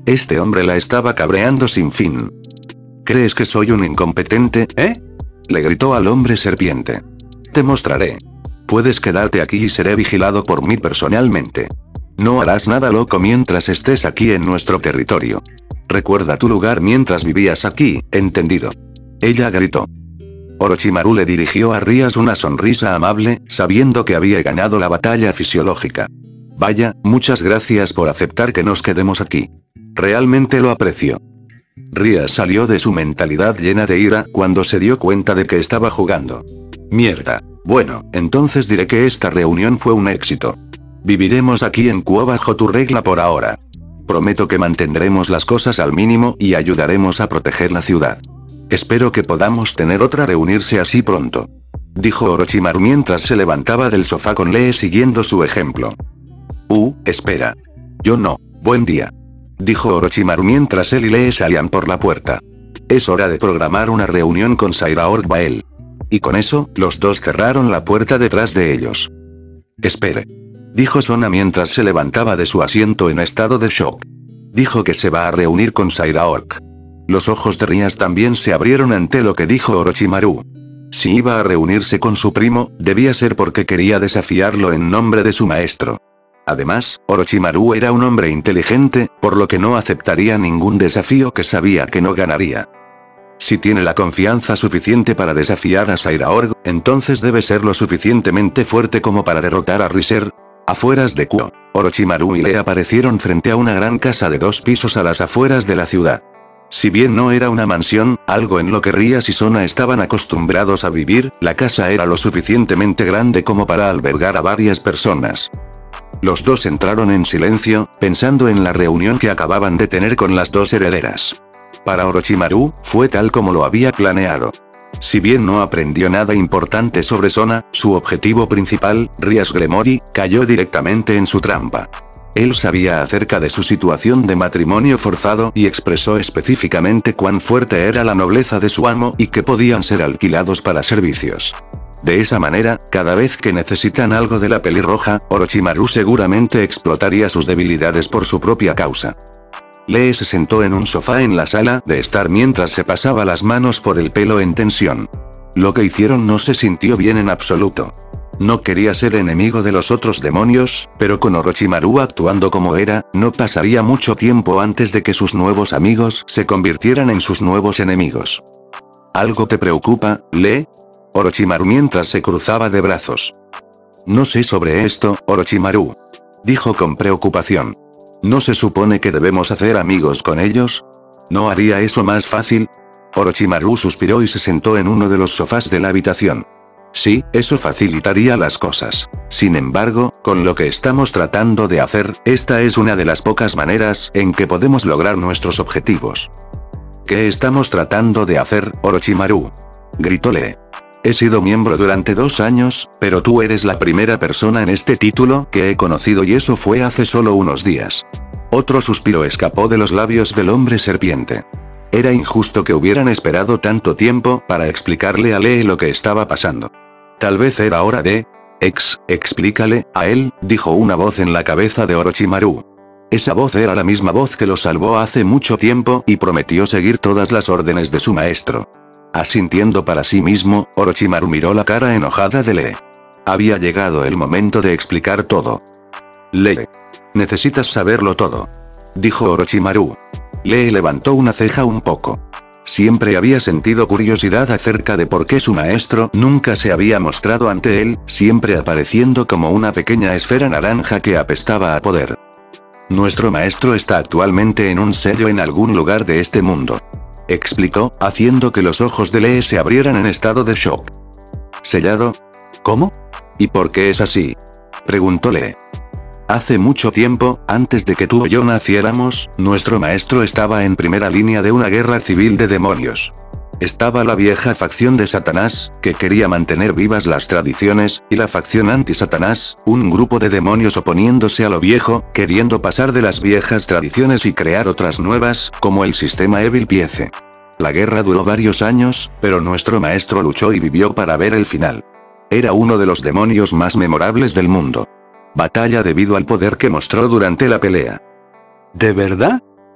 Este hombre la estaba cabreando sin fin. ¿Crees que soy un incompetente, eh? Le gritó al hombre serpiente. Te mostraré. Puedes quedarte aquí y seré vigilado por mí personalmente. No harás nada loco mientras estés aquí en nuestro territorio. Recuerda tu lugar mientras vivías aquí, ¿entendido? Ella gritó. Orochimaru le dirigió a Rías una sonrisa amable, sabiendo que había ganado la batalla fisiológica. Vaya, muchas gracias por aceptar que nos quedemos aquí. Realmente lo aprecio. Rías salió de su mentalidad llena de ira cuando se dio cuenta de que estaba jugando. Mierda. Bueno, entonces diré que esta reunión fue un éxito. Viviremos aquí en Kuo bajo tu regla por ahora. Prometo que mantendremos las cosas al mínimo y ayudaremos a proteger la ciudad. Espero que podamos tener otra reunirse así pronto. Dijo Orochimaru mientras se levantaba del sofá con Lee siguiendo su ejemplo. Uh, espera. Yo no. Buen día. Dijo Orochimaru mientras él y Lee salían por la puerta. Es hora de programar una reunión con Sairaorg Bael. Y con eso, los dos cerraron la puerta detrás de ellos. Espere. Dijo Sona mientras se levantaba de su asiento en estado de shock. Dijo que se va a reunir con Sairaorg. Los ojos de Rías también se abrieron ante lo que dijo Orochimaru. Si iba a reunirse con su primo, debía ser porque quería desafiarlo en nombre de su maestro. Además, Orochimaru era un hombre inteligente, por lo que no aceptaría ningún desafío que sabía que no ganaría. Si tiene la confianza suficiente para desafiar a Sairaorg, entonces debe ser lo suficientemente fuerte como para derrotar a Riser. Afueras de Kuo, Orochimaru y Lee aparecieron frente a una gran casa de dos pisos a las afueras de la ciudad. Si bien no era una mansión, algo en lo que Rías y Sona estaban acostumbrados a vivir, la casa era lo suficientemente grande como para albergar a varias personas. Los dos entraron en silencio, pensando en la reunión que acababan de tener con las dos herederas. Para Orochimaru, fue tal como lo había planeado. Si bien no aprendió nada importante sobre Sona, su objetivo principal, Rías Gremory, cayó directamente en su trampa. Él sabía acerca de su situación de matrimonio forzado y expresó específicamente cuán fuerte era la nobleza de su amo y que podían ser alquilados para servicios. De esa manera, cada vez que necesitan algo de la pelirroja, Orochimaru seguramente explotaría sus debilidades por su propia causa. Lee se sentó en un sofá en la sala de estar mientras se pasaba las manos por el pelo en tensión. Lo que hicieron no se sintió bien en absoluto. No quería ser enemigo de los otros demonios, pero con Orochimaru actuando como era, no pasaría mucho tiempo antes de que sus nuevos amigos se convirtieran en sus nuevos enemigos. ¿Algo te preocupa, Lee? Orochimaru mientras se cruzaba de brazos. No sé sobre esto, Orochimaru. Dijo con preocupación. ¿No se supone que debemos hacer amigos con ellos? ¿No haría eso más fácil? Orochimaru suspiró y se sentó en uno de los sofás de la habitación. Sí, eso facilitaría las cosas. Sin embargo, con lo que estamos tratando de hacer, esta es una de las pocas maneras en que podemos lograr nuestros objetivos. ¿Qué estamos tratando de hacer, Orochimaru? Gritó Lee. He sido miembro durante dos años, pero tú eres la primera persona en este título que he conocido y eso fue hace solo unos días. Otro suspiro escapó de los labios del hombre serpiente. Era injusto que hubieran esperado tanto tiempo para explicarle a Lee lo que estaba pasando. Tal vez era hora de... Ex, explícale, a él, dijo una voz en la cabeza de Orochimaru. Esa voz era la misma voz que lo salvó hace mucho tiempo y prometió seguir todas las órdenes de su maestro. Asintiendo para sí mismo, Orochimaru miró la cara enojada de Lee. Había llegado el momento de explicar todo. Lee. Necesitas saberlo todo. Dijo Orochimaru. Lee levantó una ceja un poco. Siempre había sentido curiosidad acerca de por qué su maestro nunca se había mostrado ante él, siempre apareciendo como una pequeña esfera naranja que apestaba a poder. Nuestro maestro está actualmente en un sello en algún lugar de este mundo. Explicó, haciendo que los ojos de Lee se abrieran en estado de shock. ¿Sellado? ¿Cómo? ¿Y por qué es así? Preguntó Lee. Hace mucho tiempo, antes de que tú o yo naciéramos, nuestro maestro estaba en primera línea de una guerra civil de demonios. Estaba la vieja facción de Satanás, que quería mantener vivas las tradiciones, y la facción anti-Satanás, un grupo de demonios oponiéndose a lo viejo, queriendo pasar de las viejas tradiciones y crear otras nuevas, como el sistema Evil Piece. La guerra duró varios años, pero nuestro maestro luchó y vivió para ver el final. Era uno de los demonios más memorables del mundo. Batalla debido al poder que mostró durante la pelea. ¿De verdad?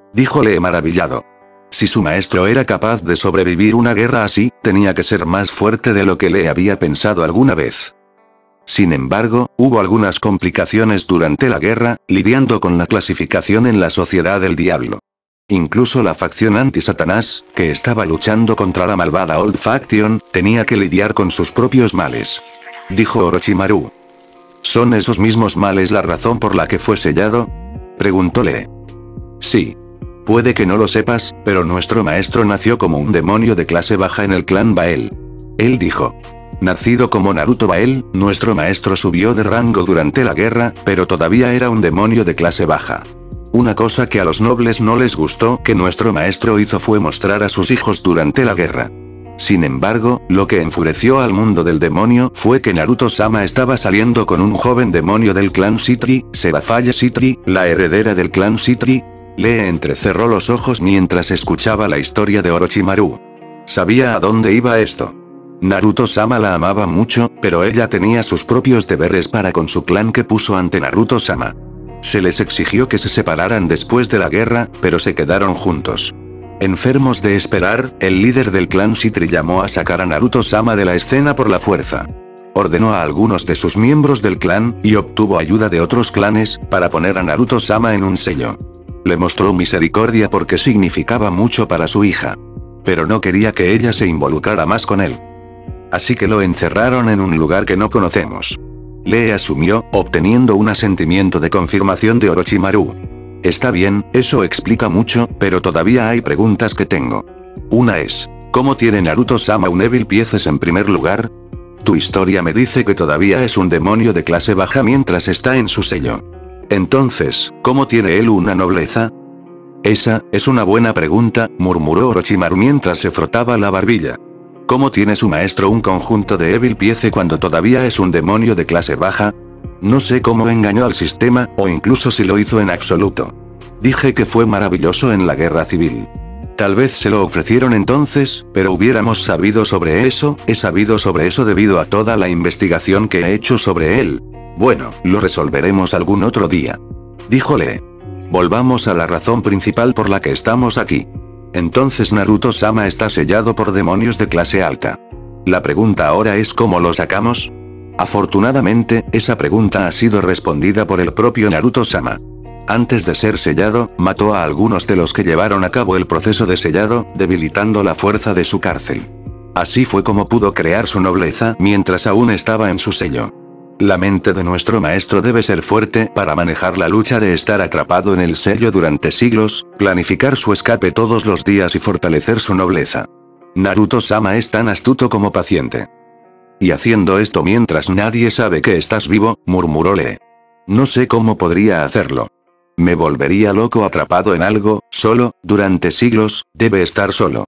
Dijo Lee maravillado. Si su maestro era capaz de sobrevivir una guerra así, tenía que ser más fuerte de lo que Lee había pensado alguna vez. Sin embargo, hubo algunas complicaciones durante la guerra, lidiando con la clasificación en la Sociedad del Diablo. Incluso la facción anti-Satanás, que estaba luchando contra la malvada Old Faction, tenía que lidiar con sus propios males. Dijo Orochimaru. ¿Son esos mismos males la razón por la que fue sellado? Preguntó Lee. Sí. Puede que no lo sepas, pero nuestro maestro nació como un demonio de clase baja en el clan Bael. Él dijo. Nacido como Naruto Bael, nuestro maestro subió de rango durante la guerra, pero todavía era un demonio de clase baja. Una cosa que a los nobles no les gustó que nuestro maestro hizo fue mostrar a sus hijos durante la guerra. Sin embargo, lo que enfureció al mundo del demonio fue que Naruto-sama estaba saliendo con un joven demonio del clan Citri, Serafaya Citri, la heredera del clan Citri. Lee entrecerró los ojos mientras escuchaba la historia de Orochimaru. Sabía a dónde iba esto. Naruto-sama la amaba mucho, pero ella tenía sus propios deberes para con su clan que puso ante Naruto-sama. Se les exigió que se separaran después de la guerra, pero se quedaron juntos. Enfermos de esperar, el líder del clan Citri llamó a sacar a Naruto-sama de la escena por la fuerza. Ordenó a algunos de sus miembros del clan, y obtuvo ayuda de otros clanes, para poner a Naruto-sama en un sello. Le mostró misericordia porque significaba mucho para su hija. Pero no quería que ella se involucrara más con él. Así que lo encerraron en un lugar que no conocemos. Lee asumió, obteniendo un asentimiento de confirmación de Orochimaru. Está bien, eso explica mucho, pero todavía hay preguntas que tengo. Una es, ¿cómo tiene Naruto-sama un Evil Pieces en primer lugar? Tu historia me dice que todavía es un demonio de clase baja mientras está en su sello. Entonces, ¿cómo tiene él una nobleza? Esa, es una buena pregunta, murmuró Orochimaru mientras se frotaba la barbilla. ¿Cómo tiene su maestro un conjunto de Evil Piece cuando todavía es un demonio de clase baja? No sé cómo engañó al sistema, o incluso si lo hizo en absoluto. Dije que fue maravilloso en la guerra civil. Tal vez se lo ofrecieron entonces, pero hubiéramos sabido sobre eso, he sabido sobre eso debido a toda la investigación que he hecho sobre él. Bueno, lo resolveremos algún otro día. Dijo Lee. Volvamos a la razón principal por la que estamos aquí. Entonces Naruto-sama está sellado por demonios de clase alta. La pregunta ahora es ¿cómo lo sacamos? Afortunadamente, esa pregunta ha sido respondida por el propio Naruto-sama. Antes de ser sellado, mató a algunos de los que llevaron a cabo el proceso de sellado, debilitando la fuerza de su cárcel. Así fue como pudo crear su nobleza mientras aún estaba en su sello. La mente de nuestro maestro debe ser fuerte para manejar la lucha de estar atrapado en el sello durante siglos, planificar su escape todos los días y fortalecer su nobleza. Naruto-sama es tan astuto como paciente. Y haciendo esto mientras nadie sabe que estás vivo, murmuró Lee. No sé cómo podría hacerlo. Me volvería loco atrapado en algo, solo, durante siglos, debe estar solo.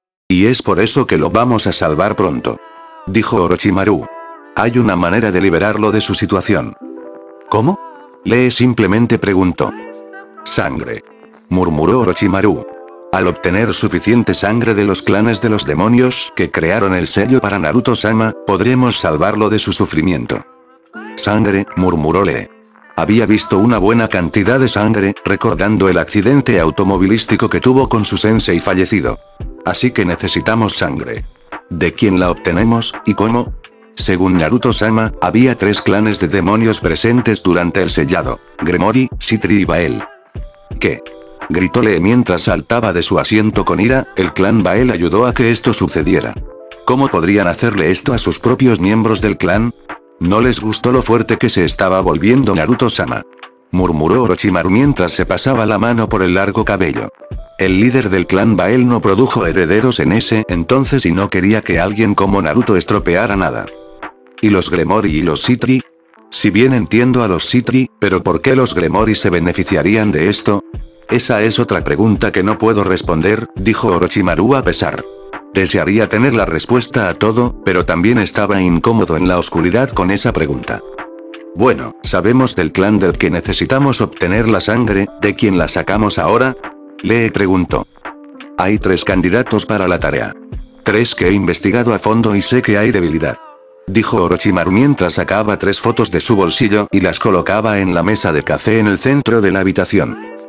Y es por eso que lo vamos a salvar pronto. Dijo Orochimaru. Hay una manera de liberarlo de su situación. ¿Cómo? Lee simplemente preguntó. Sangre. Murmuró Orochimaru. Al obtener suficiente sangre de los clanes de los demonios que crearon el sello para Naruto-sama, podremos salvarlo de su sufrimiento. Sangre, murmuró Lee. Había visto una buena cantidad de sangre, recordando el accidente automovilístico que tuvo con su sensei fallecido. Así que necesitamos sangre. ¿De quién la obtenemos, y cómo? Según Naruto-sama, había tres clanes de demonios presentes durante el sellado: Gremory, Citri y Bael. ¿Qué? Gritó Lee mientras saltaba de su asiento con ira. El clan Bael ayudó a que esto sucediera. ¿Cómo podrían hacerle esto a sus propios miembros del clan? No les gustó lo fuerte que se estaba volviendo Naruto-sama. Murmuró Orochimaru mientras se pasaba la mano por el largo cabello. El líder del clan Bael no produjo herederos en ese entonces y no quería que alguien como Naruto estropeara nada. ¿Y los Gremory y los Citri? Si bien entiendo a los Citri, pero ¿por qué los Gremory se beneficiarían de esto? Esa es otra pregunta que no puedo responder, dijo Orochimaru a pesar. Desearía tener la respuesta a todo, pero también estaba incómodo en la oscuridad con esa pregunta. Bueno, sabemos del clan del que necesitamos obtener la sangre, ¿de quién la sacamos ahora? Lee preguntó. Hay tres candidatos para la tarea. Tres que he investigado a fondo y sé que hay debilidad. Dijo Orochimaru mientras sacaba tres fotos de su bolsillo y las colocaba en la mesa de café en el centro de la habitación.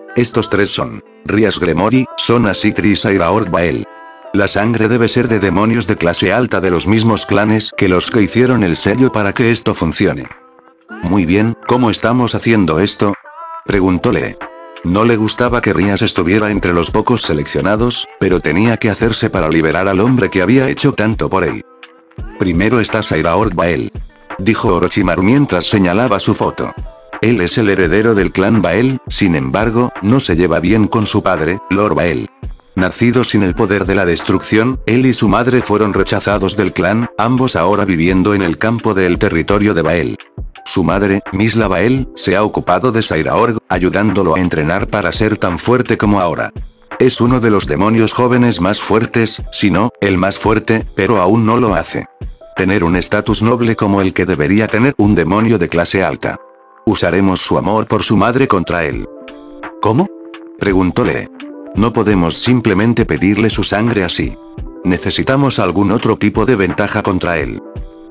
Estos tres son Rias Gremory, Sona Citri y Saira Orgbael. La sangre debe ser de demonios de clase alta de los mismos clanes que los que hicieron el sello para que esto funcione. Muy bien, ¿cómo estamos haciendo esto?, preguntó Lee. No le gustaba que Rias estuviera entre los pocos seleccionados, pero tenía que hacerse para liberar al hombre que había hecho tanto por él. Primero está Saira Orgbael, dijo Orochimaru mientras señalaba su foto. Él es el heredero del clan Bael, sin embargo, no se lleva bien con su padre, Lord Bael. Nacido sin el poder de la destrucción, él y su madre fueron rechazados del clan, ambos ahora viviendo en el campo del territorio de Bael. Su madre, Misla Bael, se ha ocupado de Saira Org, ayudándolo a entrenar para ser tan fuerte como ahora. Es uno de los demonios jóvenes más fuertes, si no, el más fuerte, pero aún no lo hace. Tener un estatus noble como el que debería tener un demonio de clase alta. Usaremos su amor por su madre contra él. ¿Cómo?, preguntó Lee. No podemos simplemente pedirle su sangre así. Necesitamos algún otro tipo de ventaja contra él.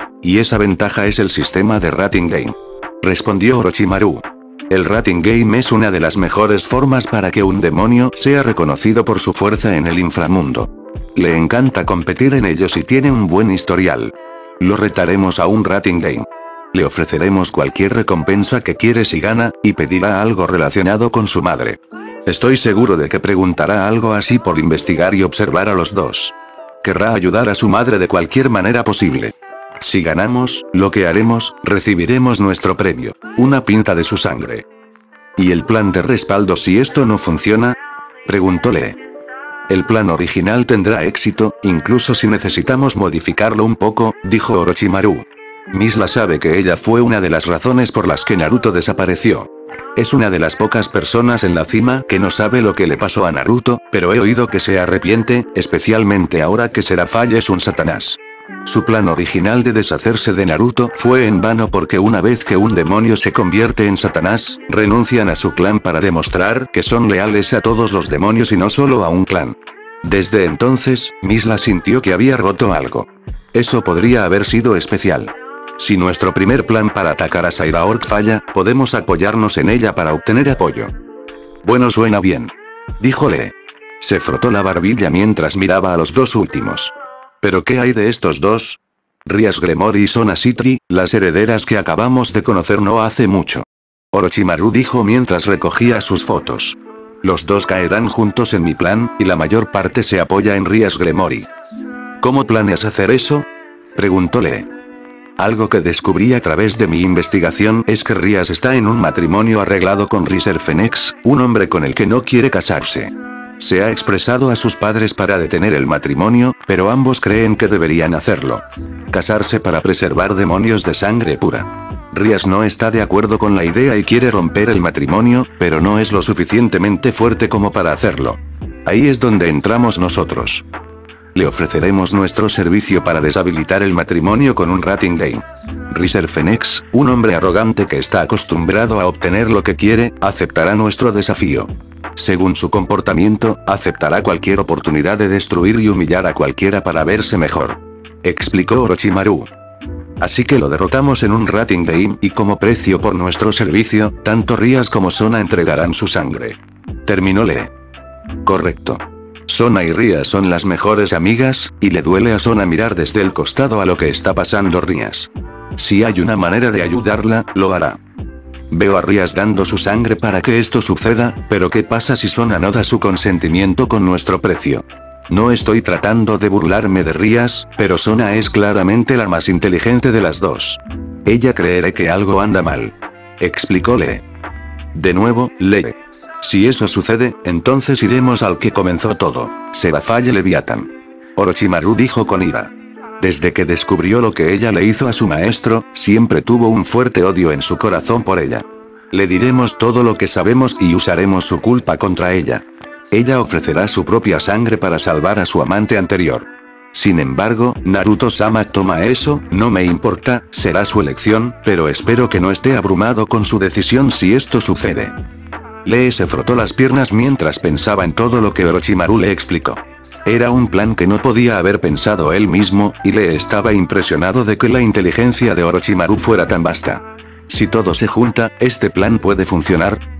Y esa ventaja es el sistema de Rating Game, respondió Orochimaru. El Rating Game es una de las mejores formas para que un demonio sea reconocido por su fuerza en el inframundo. Le encanta competir en ellos y tiene un buen historial. Lo retaremos a un Rating Game. Le ofreceremos cualquier recompensa que quiere si gana, y pedirá algo relacionado con su madre. Estoy seguro de que preguntará algo así por investigar y observar a los dos. Querrá ayudar a su madre de cualquier manera posible. Si ganamos, lo que haremos, recibiremos nuestro premio, una pinta de su sangre. ¿Y el plan de respaldo si esto no funciona?, preguntó Lee. El plan original tendrá éxito, incluso si necesitamos modificarlo un poco, dijo Orochimaru. Misla sabe que ella fue una de las razones por las que Naruto desapareció. Es una de las pocas personas en la cima que no sabe lo que le pasó a Naruto, pero he oído que se arrepiente, especialmente ahora que Serafall es un Satanás. Su plan original de deshacerse de Naruto fue en vano porque una vez que un demonio se convierte en Satanás, renuncian a su clan para demostrar que son leales a todos los demonios y no solo a un clan. Desde entonces, Misla sintió que había roto algo. Eso podría haber sido especial. Si nuestro primer plan para atacar a Saira Org falla, podemos apoyarnos en ella para obtener apoyo. Bueno, suena bien, dijo Lee. Se frotó la barbilla mientras miraba a los dos últimos. ¿Pero qué hay de estos dos? Rias Gremory y Sona Citri, las herederas que acabamos de conocer no hace mucho. Orochimaru dijo mientras recogía sus fotos. Los dos caerán juntos en mi plan, y la mayor parte se apoya en Rias Gremory. ¿Cómo planeas hacer eso?, preguntó Lee. Algo que descubrí a través de mi investigación es que Rias está en un matrimonio arreglado con Riser Phoenix, un hombre con el que no quiere casarse. Se ha expresado a sus padres para detener el matrimonio, pero ambos creen que deberían hacerlo. Casarse para preservar demonios de sangre pura. Rias no está de acuerdo con la idea y quiere romper el matrimonio, pero no es lo suficientemente fuerte como para hacerlo. Ahí es donde entramos nosotros. Le ofreceremos nuestro servicio para deshabilitar el matrimonio con un Rating Game. Riser Phoenix, un hombre arrogante que está acostumbrado a obtener lo que quiere, aceptará nuestro desafío. Según su comportamiento, aceptará cualquier oportunidad de destruir y humillar a cualquiera para verse mejor, explicó Orochimaru. Así que lo derrotamos en un Rating Game, y como precio por nuestro servicio, tanto Rias como Sona entregarán su sangre. Terminó Lee. Correcto. Sona y Rias son las mejores amigas, y le duele a Sona mirar desde el costado a lo que está pasando Rias. Si hay una manera de ayudarla, lo hará. Veo a Rias dando su sangre para que esto suceda, pero ¿qué pasa si Sona no da su consentimiento con nuestro precio? No estoy tratando de burlarme de Rias, pero Sona es claramente la más inteligente de las dos. Ella creerá que algo anda mal, explicó Lee. De nuevo, Lee. Si eso sucede, entonces iremos al que comenzó todo, Serafall Leviathan. Orochimaru dijo con ira. Desde que descubrió lo que ella le hizo a su maestro, siempre tuvo un fuerte odio en su corazón por ella. Le diremos todo lo que sabemos y usaremos su culpa contra ella. Ella ofrecerá su propia sangre para salvar a su amante anterior. Sin embargo, Naruto-sama toma eso, no me importa, será su elección, pero espero que no esté abrumado con su decisión si esto sucede. Lee se frotó las piernas mientras pensaba en todo lo que Orochimaru le explicó. Era un plan que no podía haber pensado él mismo, y Lee estaba impresionado de que la inteligencia de Orochimaru fuera tan vasta. Si todo se junta, este plan puede funcionar.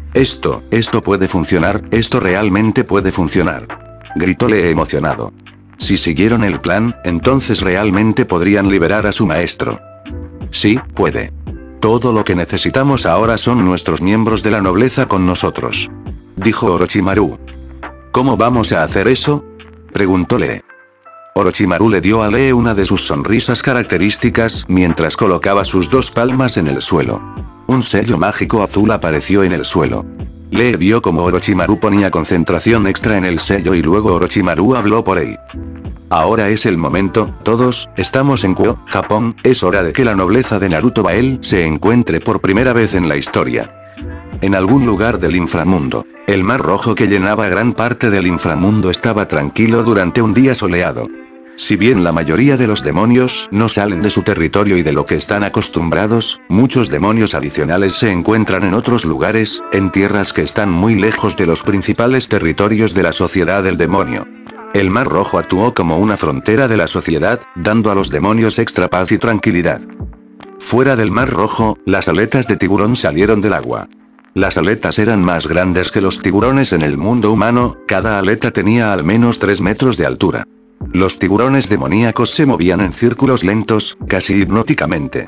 Esto, esto puede funcionar, esto realmente puede funcionar. Gritó Lee emocionado. Si siguieron el plan, entonces realmente podrían liberar a su maestro. Sí, puede. Todo lo que necesitamos ahora son nuestros miembros de la nobleza con nosotros. Dijo Orochimaru. ¿Cómo vamos a hacer eso? Preguntó Lee. Orochimaru le dio a Lee una de sus sonrisas características mientras colocaba sus dos palmas en el suelo. Un sello mágico azul apareció en el suelo. Lee vio como Orochimaru ponía concentración extra en el sello y luego Orochimaru habló por él. Ahora es el momento, todos, estamos en Kyoto, Japón, es hora de que la nobleza de Naruto Bael se encuentre por primera vez en la historia. En algún lugar del inframundo, el mar rojo que llenaba gran parte del inframundo estaba tranquilo durante un día soleado. Si bien la mayoría de los demonios no salen de su territorio y de lo que están acostumbrados, muchos demonios adicionales se encuentran en otros lugares, en tierras que están muy lejos de los principales territorios de la sociedad del demonio. El mar rojo actuó como una frontera de la sociedad, dando a los demonios extra paz y tranquilidad. Fuera del mar rojo, las aletas de tiburón salieron del agua. Las aletas eran más grandes que los tiburones en el mundo humano, cada aleta tenía al menos tres metros de altura. Los tiburones demoníacos se movían en círculos lentos, casi hipnóticamente.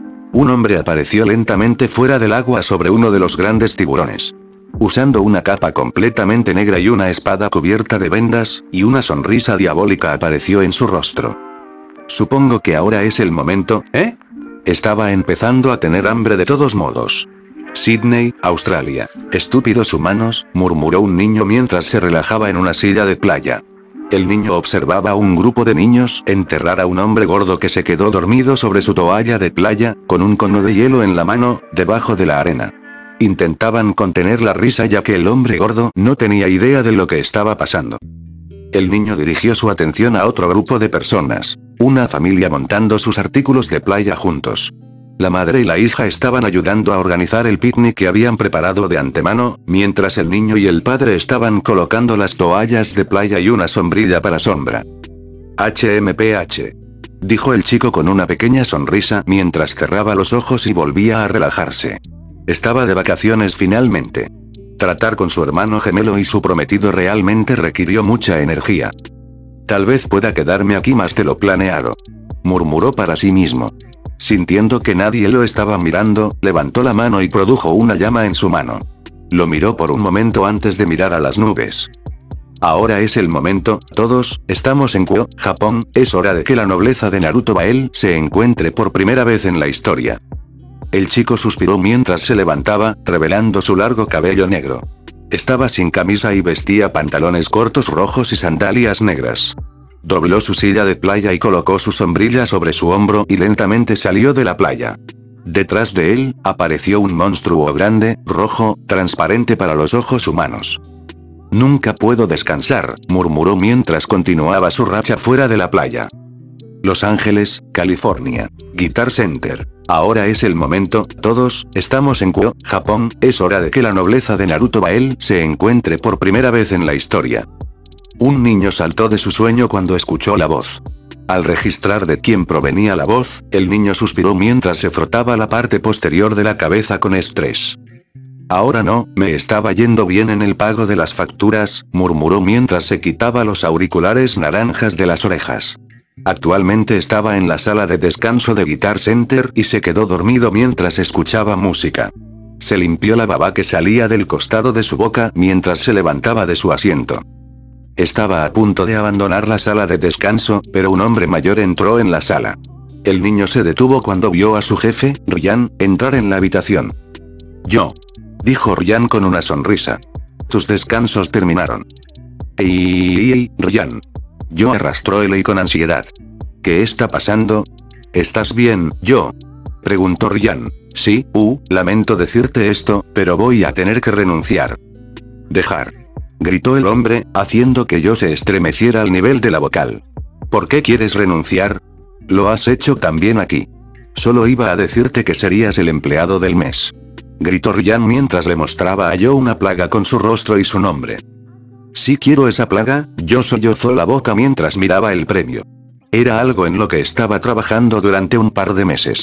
Un hombre apareció lentamente fuera del agua sobre uno de los grandes tiburones. Usando una capa completamente negra y una espada cubierta de vendas, y una sonrisa diabólica apareció en su rostro. Supongo que ahora es el momento, ¿eh? Estaba empezando a tener hambre de todos modos. Sydney, Australia. Estúpidos humanos, murmuró un niño mientras se relajaba en una silla de playa. El niño observaba a un grupo de niños enterrar a un hombre gordo que se quedó dormido sobre su toalla de playa, con un cono de hielo en la mano, debajo de la arena. Intentaban contener la risa ya que el hombre gordo no tenía idea de lo que estaba pasando. El niño dirigió su atención a otro grupo de personas, una familia montando sus artículos de playa juntos. La madre y la hija estaban ayudando a organizar el picnic que habían preparado de antemano, mientras el niño y el padre estaban colocando las toallas de playa y una sombrilla para sombra. H M P H. Dijo el chico con una pequeña sonrisa mientras cerraba los ojos y volvía a relajarse. Estaba de vacaciones finalmente. Tratar con su hermano gemelo y su prometido realmente requirió mucha energía. Tal vez pueda quedarme aquí más de lo planeado. Murmuró para sí mismo. Sintiendo que nadie lo estaba mirando, levantó la mano y produjo una llama en su mano. Lo miró por un momento antes de mirar a las nubes. Ahora es el momento, todos, estamos en Kyoto, Japón, es hora de que la nobleza de Naruto Bael se encuentre por primera vez en la historia. El chico suspiró mientras se levantaba, revelando su largo cabello negro. Estaba sin camisa y vestía pantalones cortos rojos y sandalias negras. Dobló su silla de playa y colocó su sombrilla sobre su hombro y lentamente salió de la playa. Detrás de él, apareció un monstruo grande, rojo, transparente para los ojos humanos. Nunca puedo descansar, murmuró mientras continuaba su racha fuera de la playa. Los Ángeles, California. Guitar Center. Ahora es el momento, todos, estamos en Kyoto, Japón, es hora de que la nobleza de Naruto Bael se encuentre por primera vez en la historia. Un niño saltó de su sueño cuando escuchó la voz. Al registrar de quién provenía la voz, el niño suspiró mientras se frotaba la parte posterior de la cabeza con estrés. Ahora no, me estaba yendo bien en el pago de las facturas, murmuró mientras se quitaba los auriculares naranjas de las orejas. Actualmente estaba en la sala de descanso de Guitar Center y se quedó dormido mientras escuchaba música. Se limpió la baba que salía del costado de su boca mientras se levantaba de su asiento. Estaba a punto de abandonar la sala de descanso, pero un hombre mayor entró en la sala. El niño se detuvo cuando vio a su jefe, Ryan, entrar en la habitación. Yo. Dijo Ryan con una sonrisa. Tus descansos terminaron. ¡Ey, Ryan! Yo arrastró el con ansiedad. ¿Qué está pasando? ¿Estás bien, yo? Preguntó Ryan. Sí, uh, lamento decirte esto, pero voy a tener que renunciar. Dejar. Gritó el hombre, haciendo que yo se estremeciera al nivel de la vocal. ¿Por qué quieres renunciar? Lo has hecho también aquí. Solo iba a decirte que serías el empleado del mes. Gritó Ryan mientras le mostraba a Yo una plaga con su rostro y su nombre. Si quiero esa plaga, yo sollozó la boca mientras miraba el premio. Era algo en lo que estaba trabajando durante un par de meses.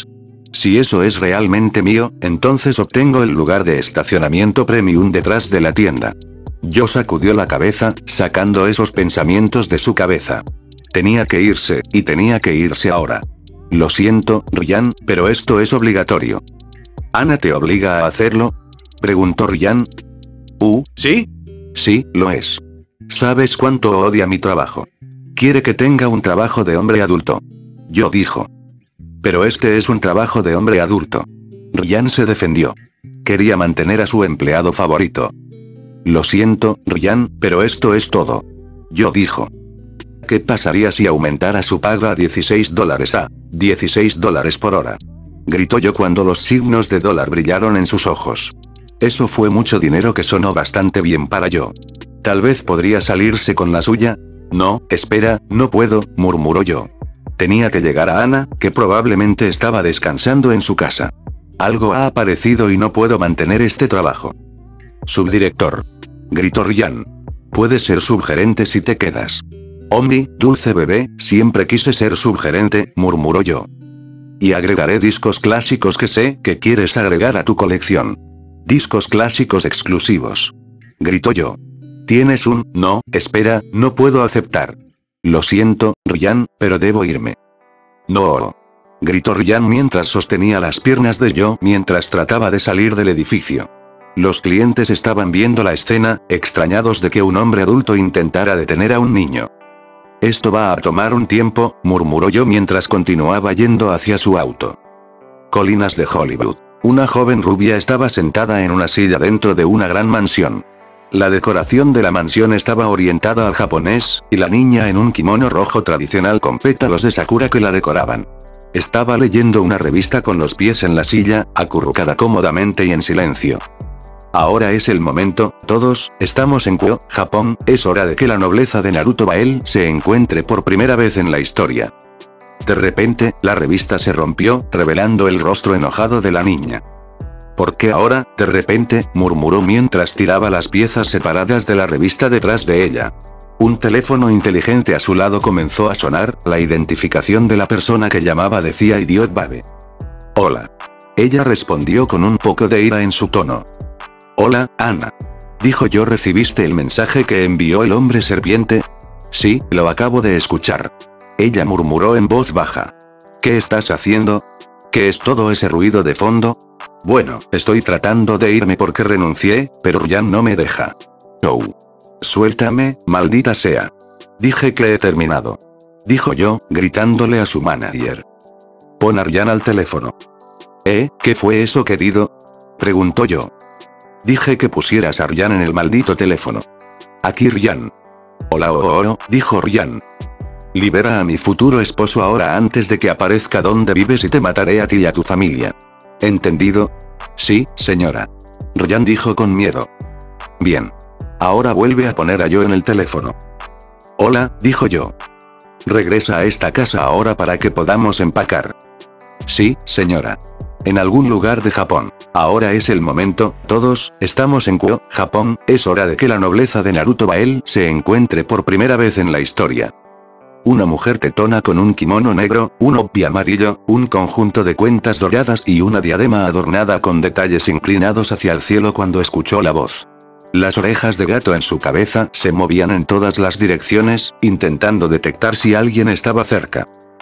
Si eso es realmente mío, entonces obtengo el lugar de estacionamiento premium detrás de la tienda. Yo sacudió la cabeza, sacando esos pensamientos de su cabeza. Tenía que irse, y tenía que irse ahora. Lo siento, Ryan, pero esto es obligatorio. ¿Ana te obliga a hacerlo? Preguntó Ryan. Uh, ¿sí? Sí, lo es. ¿Sabes cuánto odia mi trabajo? Quiere que tenga un trabajo de hombre adulto. Yo dijo. Pero este es un trabajo de hombre adulto. Ryan se defendió. Quería mantener a su empleado favorito. Lo siento, Ryan, pero esto es todo. Yo dijo. ¿Qué pasaría si aumentara su paga a dieciséis dólares a dieciséis dólares por hora? Gritó yo cuando los signos de dólar brillaron en sus ojos. Eso fue mucho dinero que sonó bastante bien para yo. Tal vez podría salirse con la suya. No, espera, no puedo, murmuró yo. Tenía que llegar a Ana, que probablemente estaba descansando en su casa. Algo ha aparecido y no puedo mantener este trabajo. Subdirector. Gritó Ryan. Puedes ser subgerente si te quedas. Omni, dulce bebé, siempre quise ser subgerente, murmuró yo. Y agregaré discos clásicos que sé que quieres agregar a tu colección. Discos clásicos exclusivos. Gritó yo. Tienes un, no, espera, no puedo aceptar. Lo siento, Ryan, pero debo irme. No. Gritó Ryan mientras sostenía las piernas de yo mientras trataba de salir del edificio. Los clientes estaban viendo la escena, extrañados de que un hombre adulto intentara detener a un niño. Esto va a tomar un tiempo, murmuró yo mientras continuaba yendo hacia su auto. Colinas de Hollywood. Una joven rubia estaba sentada en una silla dentro de una gran mansión. La decoración de la mansión estaba orientada al japonés, y la niña en un kimono rojo tradicional con pétalos de sakura que la decoraban. Estaba leyendo una revista con los pies en la silla, acurrucada cómodamente y en silencio. Ahora es el momento, todos, estamos en Kyoto, Japón, es hora de que la nobleza de Naruto Bael se encuentre por primera vez en la historia. De repente, la revista se rompió, revelando el rostro enojado de la niña. ¿Por qué ahora, de repente?, murmuró mientras tiraba las piezas separadas de la revista detrás de ella. Un teléfono inteligente a su lado comenzó a sonar, la identificación de la persona que llamaba decía Idiot Babe. Hola. Ella respondió con un poco de ira en su tono. Hola, Ana. Dijo yo. ¿Recibiste el mensaje que envió el hombre serpiente? Sí, lo acabo de escuchar. Ella murmuró en voz baja. ¿Qué estás haciendo? ¿Qué es todo ese ruido de fondo? Bueno, estoy tratando de irme porque renuncié, pero Ryan no me deja. Oh. Suéltame, maldita sea. Dije que he terminado. Dijo yo, gritándole a su manager. Pon a Ryan al teléfono. ¿Eh? ¿Qué fue eso, querido? Preguntó yo. Dije que pusieras a Ryan en el maldito teléfono. Aquí Ryan. Hola, oh, oh, oh, dijo Ryan. Libera a mi futuro esposo ahora antes de que aparezca donde vives y te mataré a ti y a tu familia. ¿Entendido? Sí, señora. Ryan dijo con miedo. Bien. Ahora vuelve a poner a yo en el teléfono. Hola, dijo yo. Regresa a esta casa ahora para que podamos empacar. Sí, señora. En algún lugar de Japón. Ahora es el momento, todos, estamos en Kyoto, Japón, es hora de que la nobleza de Naruto Bael se encuentre por primera vez en la historia. Una mujer tetona con un kimono negro, un oppi amarillo, un conjunto de cuentas doradas y una diadema adornada con detalles inclinados hacia el cielo cuando escuchó la voz. Las orejas de gato en su cabeza se movían en todas las direcciones, intentando detectar si alguien estaba cerca.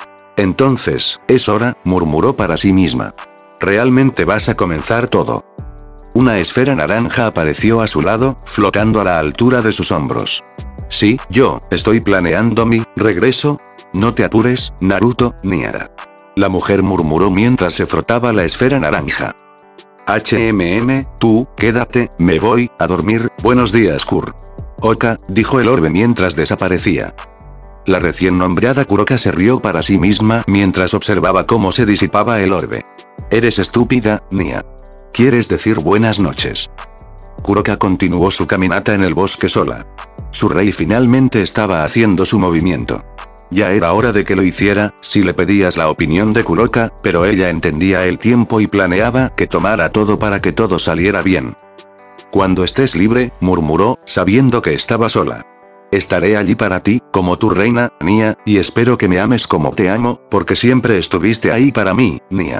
Entonces, es hora, murmuró para sí misma. Realmente vas a comenzar todo. Una esfera naranja apareció a su lado, flotando a la altura de sus hombros. Sí, yo, estoy planeando mi regreso. No te apures, Naruto, Niara. La mujer murmuró mientras se frotaba la esfera naranja. H M M, tú, quédate, me voy a dormir, buenos días Kur. Oka, dijo el orbe mientras desaparecía. La recién nombrada Kuroka se rió para sí misma mientras observaba cómo se disipaba el orbe. Eres estúpida, Nia. ¿Quieres decir buenas noches? Kuroka continuó su caminata en el bosque sola. Su rey finalmente estaba haciendo su movimiento. Ya era hora de que lo hiciera, si le pedías la opinión de Kuroka, pero ella entendía el tiempo y planeaba que tomara todo para que todo saliera bien. Cuando estés libre, murmuró, sabiendo que estaba sola. Estaré allí para ti, como tu reina, Nia, y espero que me ames como te amo, porque siempre estuviste ahí para mí, Nia.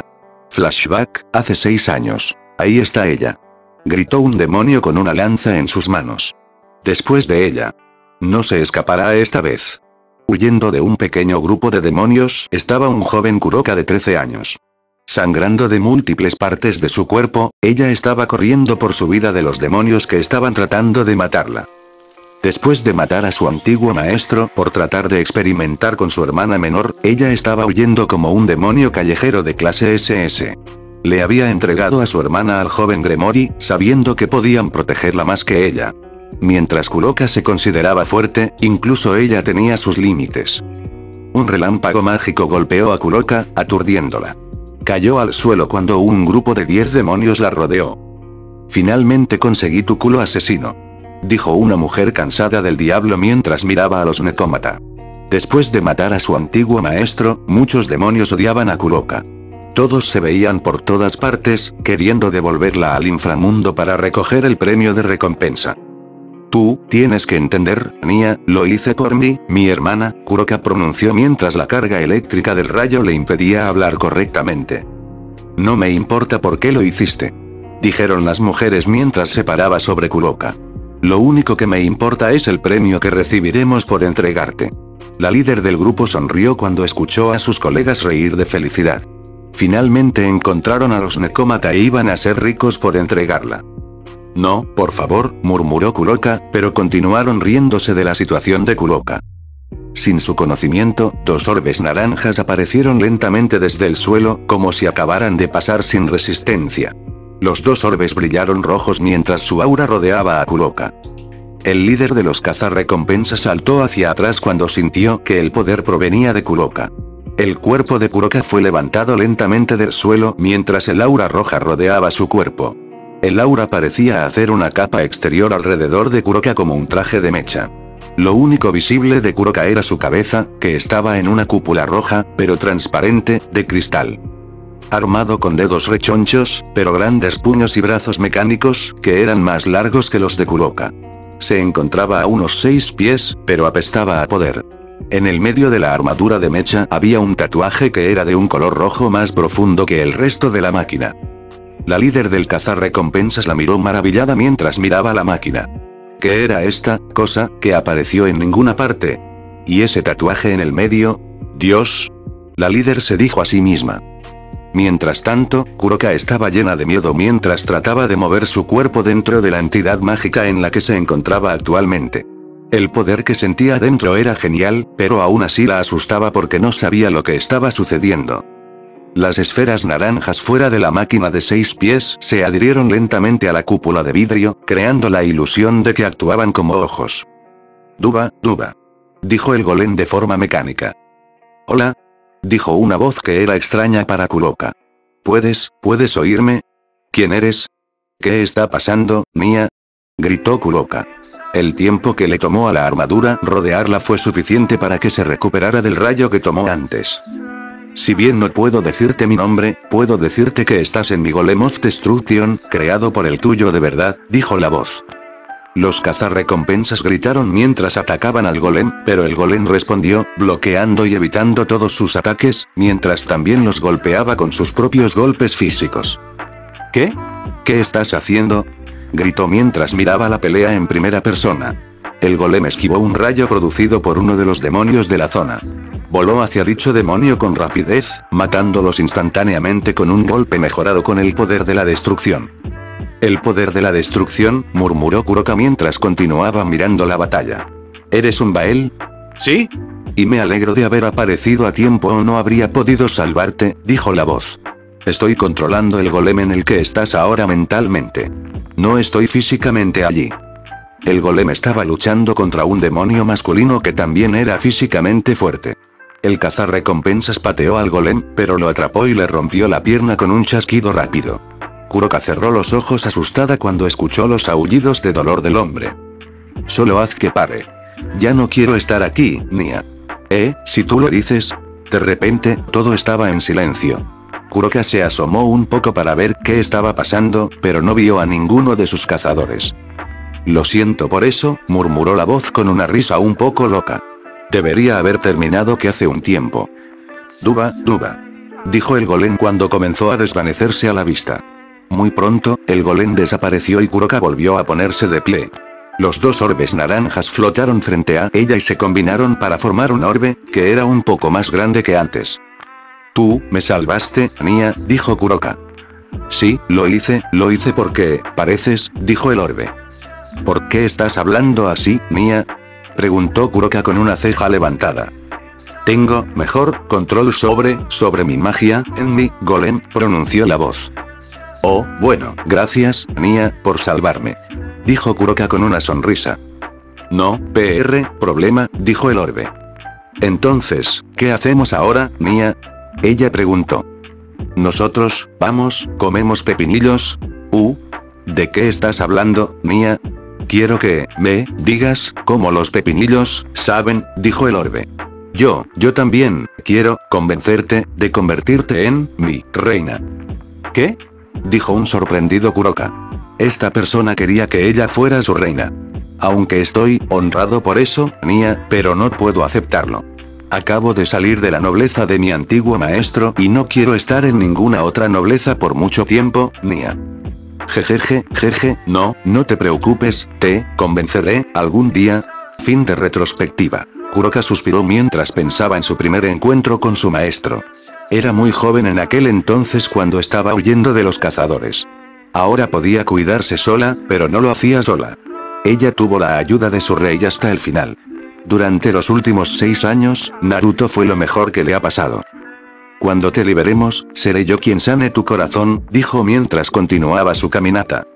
Flashback, hace seis años. Ahí está ella. Gritó un demonio con una lanza en sus manos. Después de ella. No se escapará esta vez. Huyendo de un pequeño grupo de demonios, estaba un joven Kuroka de trece años. Sangrando de múltiples partes de su cuerpo, ella estaba corriendo por su vida de los demonios que estaban tratando de matarla. Después de matar a su antiguo maestro por tratar de experimentar con su hermana menor, ella estaba huyendo como un demonio callejero de clase ese ese. Le había entregado a su hermana al joven Gremory, sabiendo que podían protegerla más que ella. Mientras Kuroka se consideraba fuerte, incluso ella tenía sus límites. Un relámpago mágico golpeó a Kuroka, aturdiéndola. Cayó al suelo cuando un grupo de diez demonios la rodeó. Finalmente conseguí tu culo asesino. Dijo una mujer cansada del diablo mientras miraba a los Necómata. Después de matar a su antiguo maestro, muchos demonios odiaban a Kuroka. Todos se veían por todas partes, queriendo devolverla al inframundo para recoger el premio de recompensa. Tú, tienes que entender, Nia, lo hice por mí, mi hermana, Kuroka pronunció mientras la carga eléctrica del rayo le impedía hablar correctamente. No me importa por qué lo hiciste. Dijeron las mujeres mientras se paraba sobre Kuroka. Lo único que me importa es el premio que recibiremos por entregarte. La líder del grupo sonrió cuando escuchó a sus colegas reír de felicidad. Finalmente encontraron a los Necómata e iban a ser ricos por entregarla. No, por favor, murmuró Kuroka, pero continuaron riéndose de la situación de Kuroka. Sin su conocimiento, dos orbes naranjas aparecieron lentamente desde el suelo, como si acabaran de pasar sin resistencia. Los dos orbes brillaron rojos mientras su aura rodeaba a Kuroka. El líder de los cazarrecompensas saltó hacia atrás cuando sintió que el poder provenía de Kuroka. El cuerpo de Kuroka fue levantado lentamente del suelo mientras el aura roja rodeaba su cuerpo. El aura parecía hacer una capa exterior alrededor de Kuroka como un traje de mecha. Lo único visible de Kuroka era su cabeza, que estaba en una cúpula roja, pero transparente, de cristal. Armado con dedos rechonchos, pero grandes puños y brazos mecánicos, que eran más largos que los de Kuroka. Se encontraba a unos seis pies, pero apestaba a poder. En el medio de la armadura de mecha había un tatuaje que era de un color rojo más profundo que el resto de la máquina. La líder del cazarrecompensas la miró maravillada mientras miraba la máquina. ¿Qué era esta cosa que apareció en ninguna parte? ¿Y ese tatuaje en el medio? ¡Dios! La líder se dijo a sí misma. Mientras tanto, Kuroka estaba llena de miedo mientras trataba de mover su cuerpo dentro de la entidad mágica en la que se encontraba actualmente. El poder que sentía dentro era genial, pero aún así la asustaba porque no sabía lo que estaba sucediendo. Las esferas naranjas fuera de la máquina de seis pies se adhirieron lentamente a la cúpula de vidrio, creando la ilusión de que actuaban como ojos. Duba, Duba. Dijo el golem de forma mecánica. Hola. Dijo una voz que era extraña para Kuroka. ¿Puedes, puedes oírme? ¿Quién eres? ¿Qué está pasando, Nia? Gritó Kuroka. El tiempo que le tomó a la armadura rodearla fue suficiente para que se recuperara del rayo que tomó antes. Si bien no puedo decirte mi nombre, puedo decirte que estás en mi Golem of Destruction, creado por el tuyo de verdad, dijo la voz. Los cazarrecompensas gritaron mientras atacaban al golem, pero el golem respondió, bloqueando y evitando todos sus ataques, mientras también los golpeaba con sus propios golpes físicos. ¿Qué? ¿Qué estás haciendo? Gritó mientras miraba la pelea en primera persona. El golem esquivó un rayo producido por uno de los demonios de la zona. Voló hacia dicho demonio con rapidez, matándolos instantáneamente con un golpe mejorado con el poder de la destrucción. El poder de la destrucción, murmuró Kuroka mientras continuaba mirando la batalla. ¿Eres un Bael? Sí. Y me alegro de haber aparecido a tiempo o no habría podido salvarte, dijo la voz. Estoy controlando el golem en el que estás ahora mentalmente. No estoy físicamente allí. El golem estaba luchando contra un demonio masculino que también era físicamente fuerte. El cazarrecompensas pateó al golem, pero lo atrapó y le rompió la pierna con un chasquido rápido. Kuroka cerró los ojos asustada cuando escuchó los aullidos de dolor del hombre. Solo haz que pare. Ya no quiero estar aquí, Nia. Eh, si tú lo dices. De repente, todo estaba en silencio. Kuroka se asomó un poco para ver qué estaba pasando, pero no vio a ninguno de sus cazadores. Lo siento por eso, murmuró la voz con una risa un poco loca. Debería haber terminado que hace un tiempo. Duba, Duba. dijo el golem cuando comenzó a desvanecerse a la vista. Muy pronto, el golem desapareció y Kuroka volvió a ponerse de pie. Los dos orbes naranjas flotaron frente a ella y se combinaron para formar un orbe, que era un poco más grande que antes. «Tú, me salvaste, Nia», dijo Kuroka. «Sí, lo hice, lo hice porque, pareces», dijo el orbe. «¿Por qué estás hablando así, Nia?», preguntó Kuroka con una ceja levantada. «Tengo mejor control sobre, sobre mi magia, en mi golem», pronunció la voz. «Oh, bueno, gracias, Nia, por salvarme», dijo Kuroka con una sonrisa. «No, P R, problema», dijo el orbe. «Entonces, ¿qué hacemos ahora, Nia?», ella preguntó. «Nosotros, vamos, comemos pepinillos». «Uh, ¿de qué estás hablando, Nia?». «Quiero que me digas cómo los pepinillos saben», dijo el orbe. «Yo, yo también, quiero convencerte de convertirte en mi reina». «¿Qué?», dijo un sorprendido Kuroka. Esta persona quería que ella fuera su reina. «Aunque estoy honrado por eso, Nia, pero no puedo aceptarlo. Acabo de salir de la nobleza de mi antiguo maestro y no quiero estar en ninguna otra nobleza por mucho tiempo, Nia». «Jejeje, jeje, no, no te preocupes, te convenceré algún día». Fin de retrospectiva. Kuroka suspiró mientras pensaba en su primer encuentro con su maestro. Era muy joven en aquel entonces cuando estaba huyendo de los cazadores. Ahora podía cuidarse sola, pero no lo hacía sola. Ella tuvo la ayuda de su rey hasta el final. Durante los últimos seis años, Naruto fue lo mejor que le ha pasado. «Cuando te liberemos, seré yo quien sane tu corazón», dijo mientras continuaba su caminata.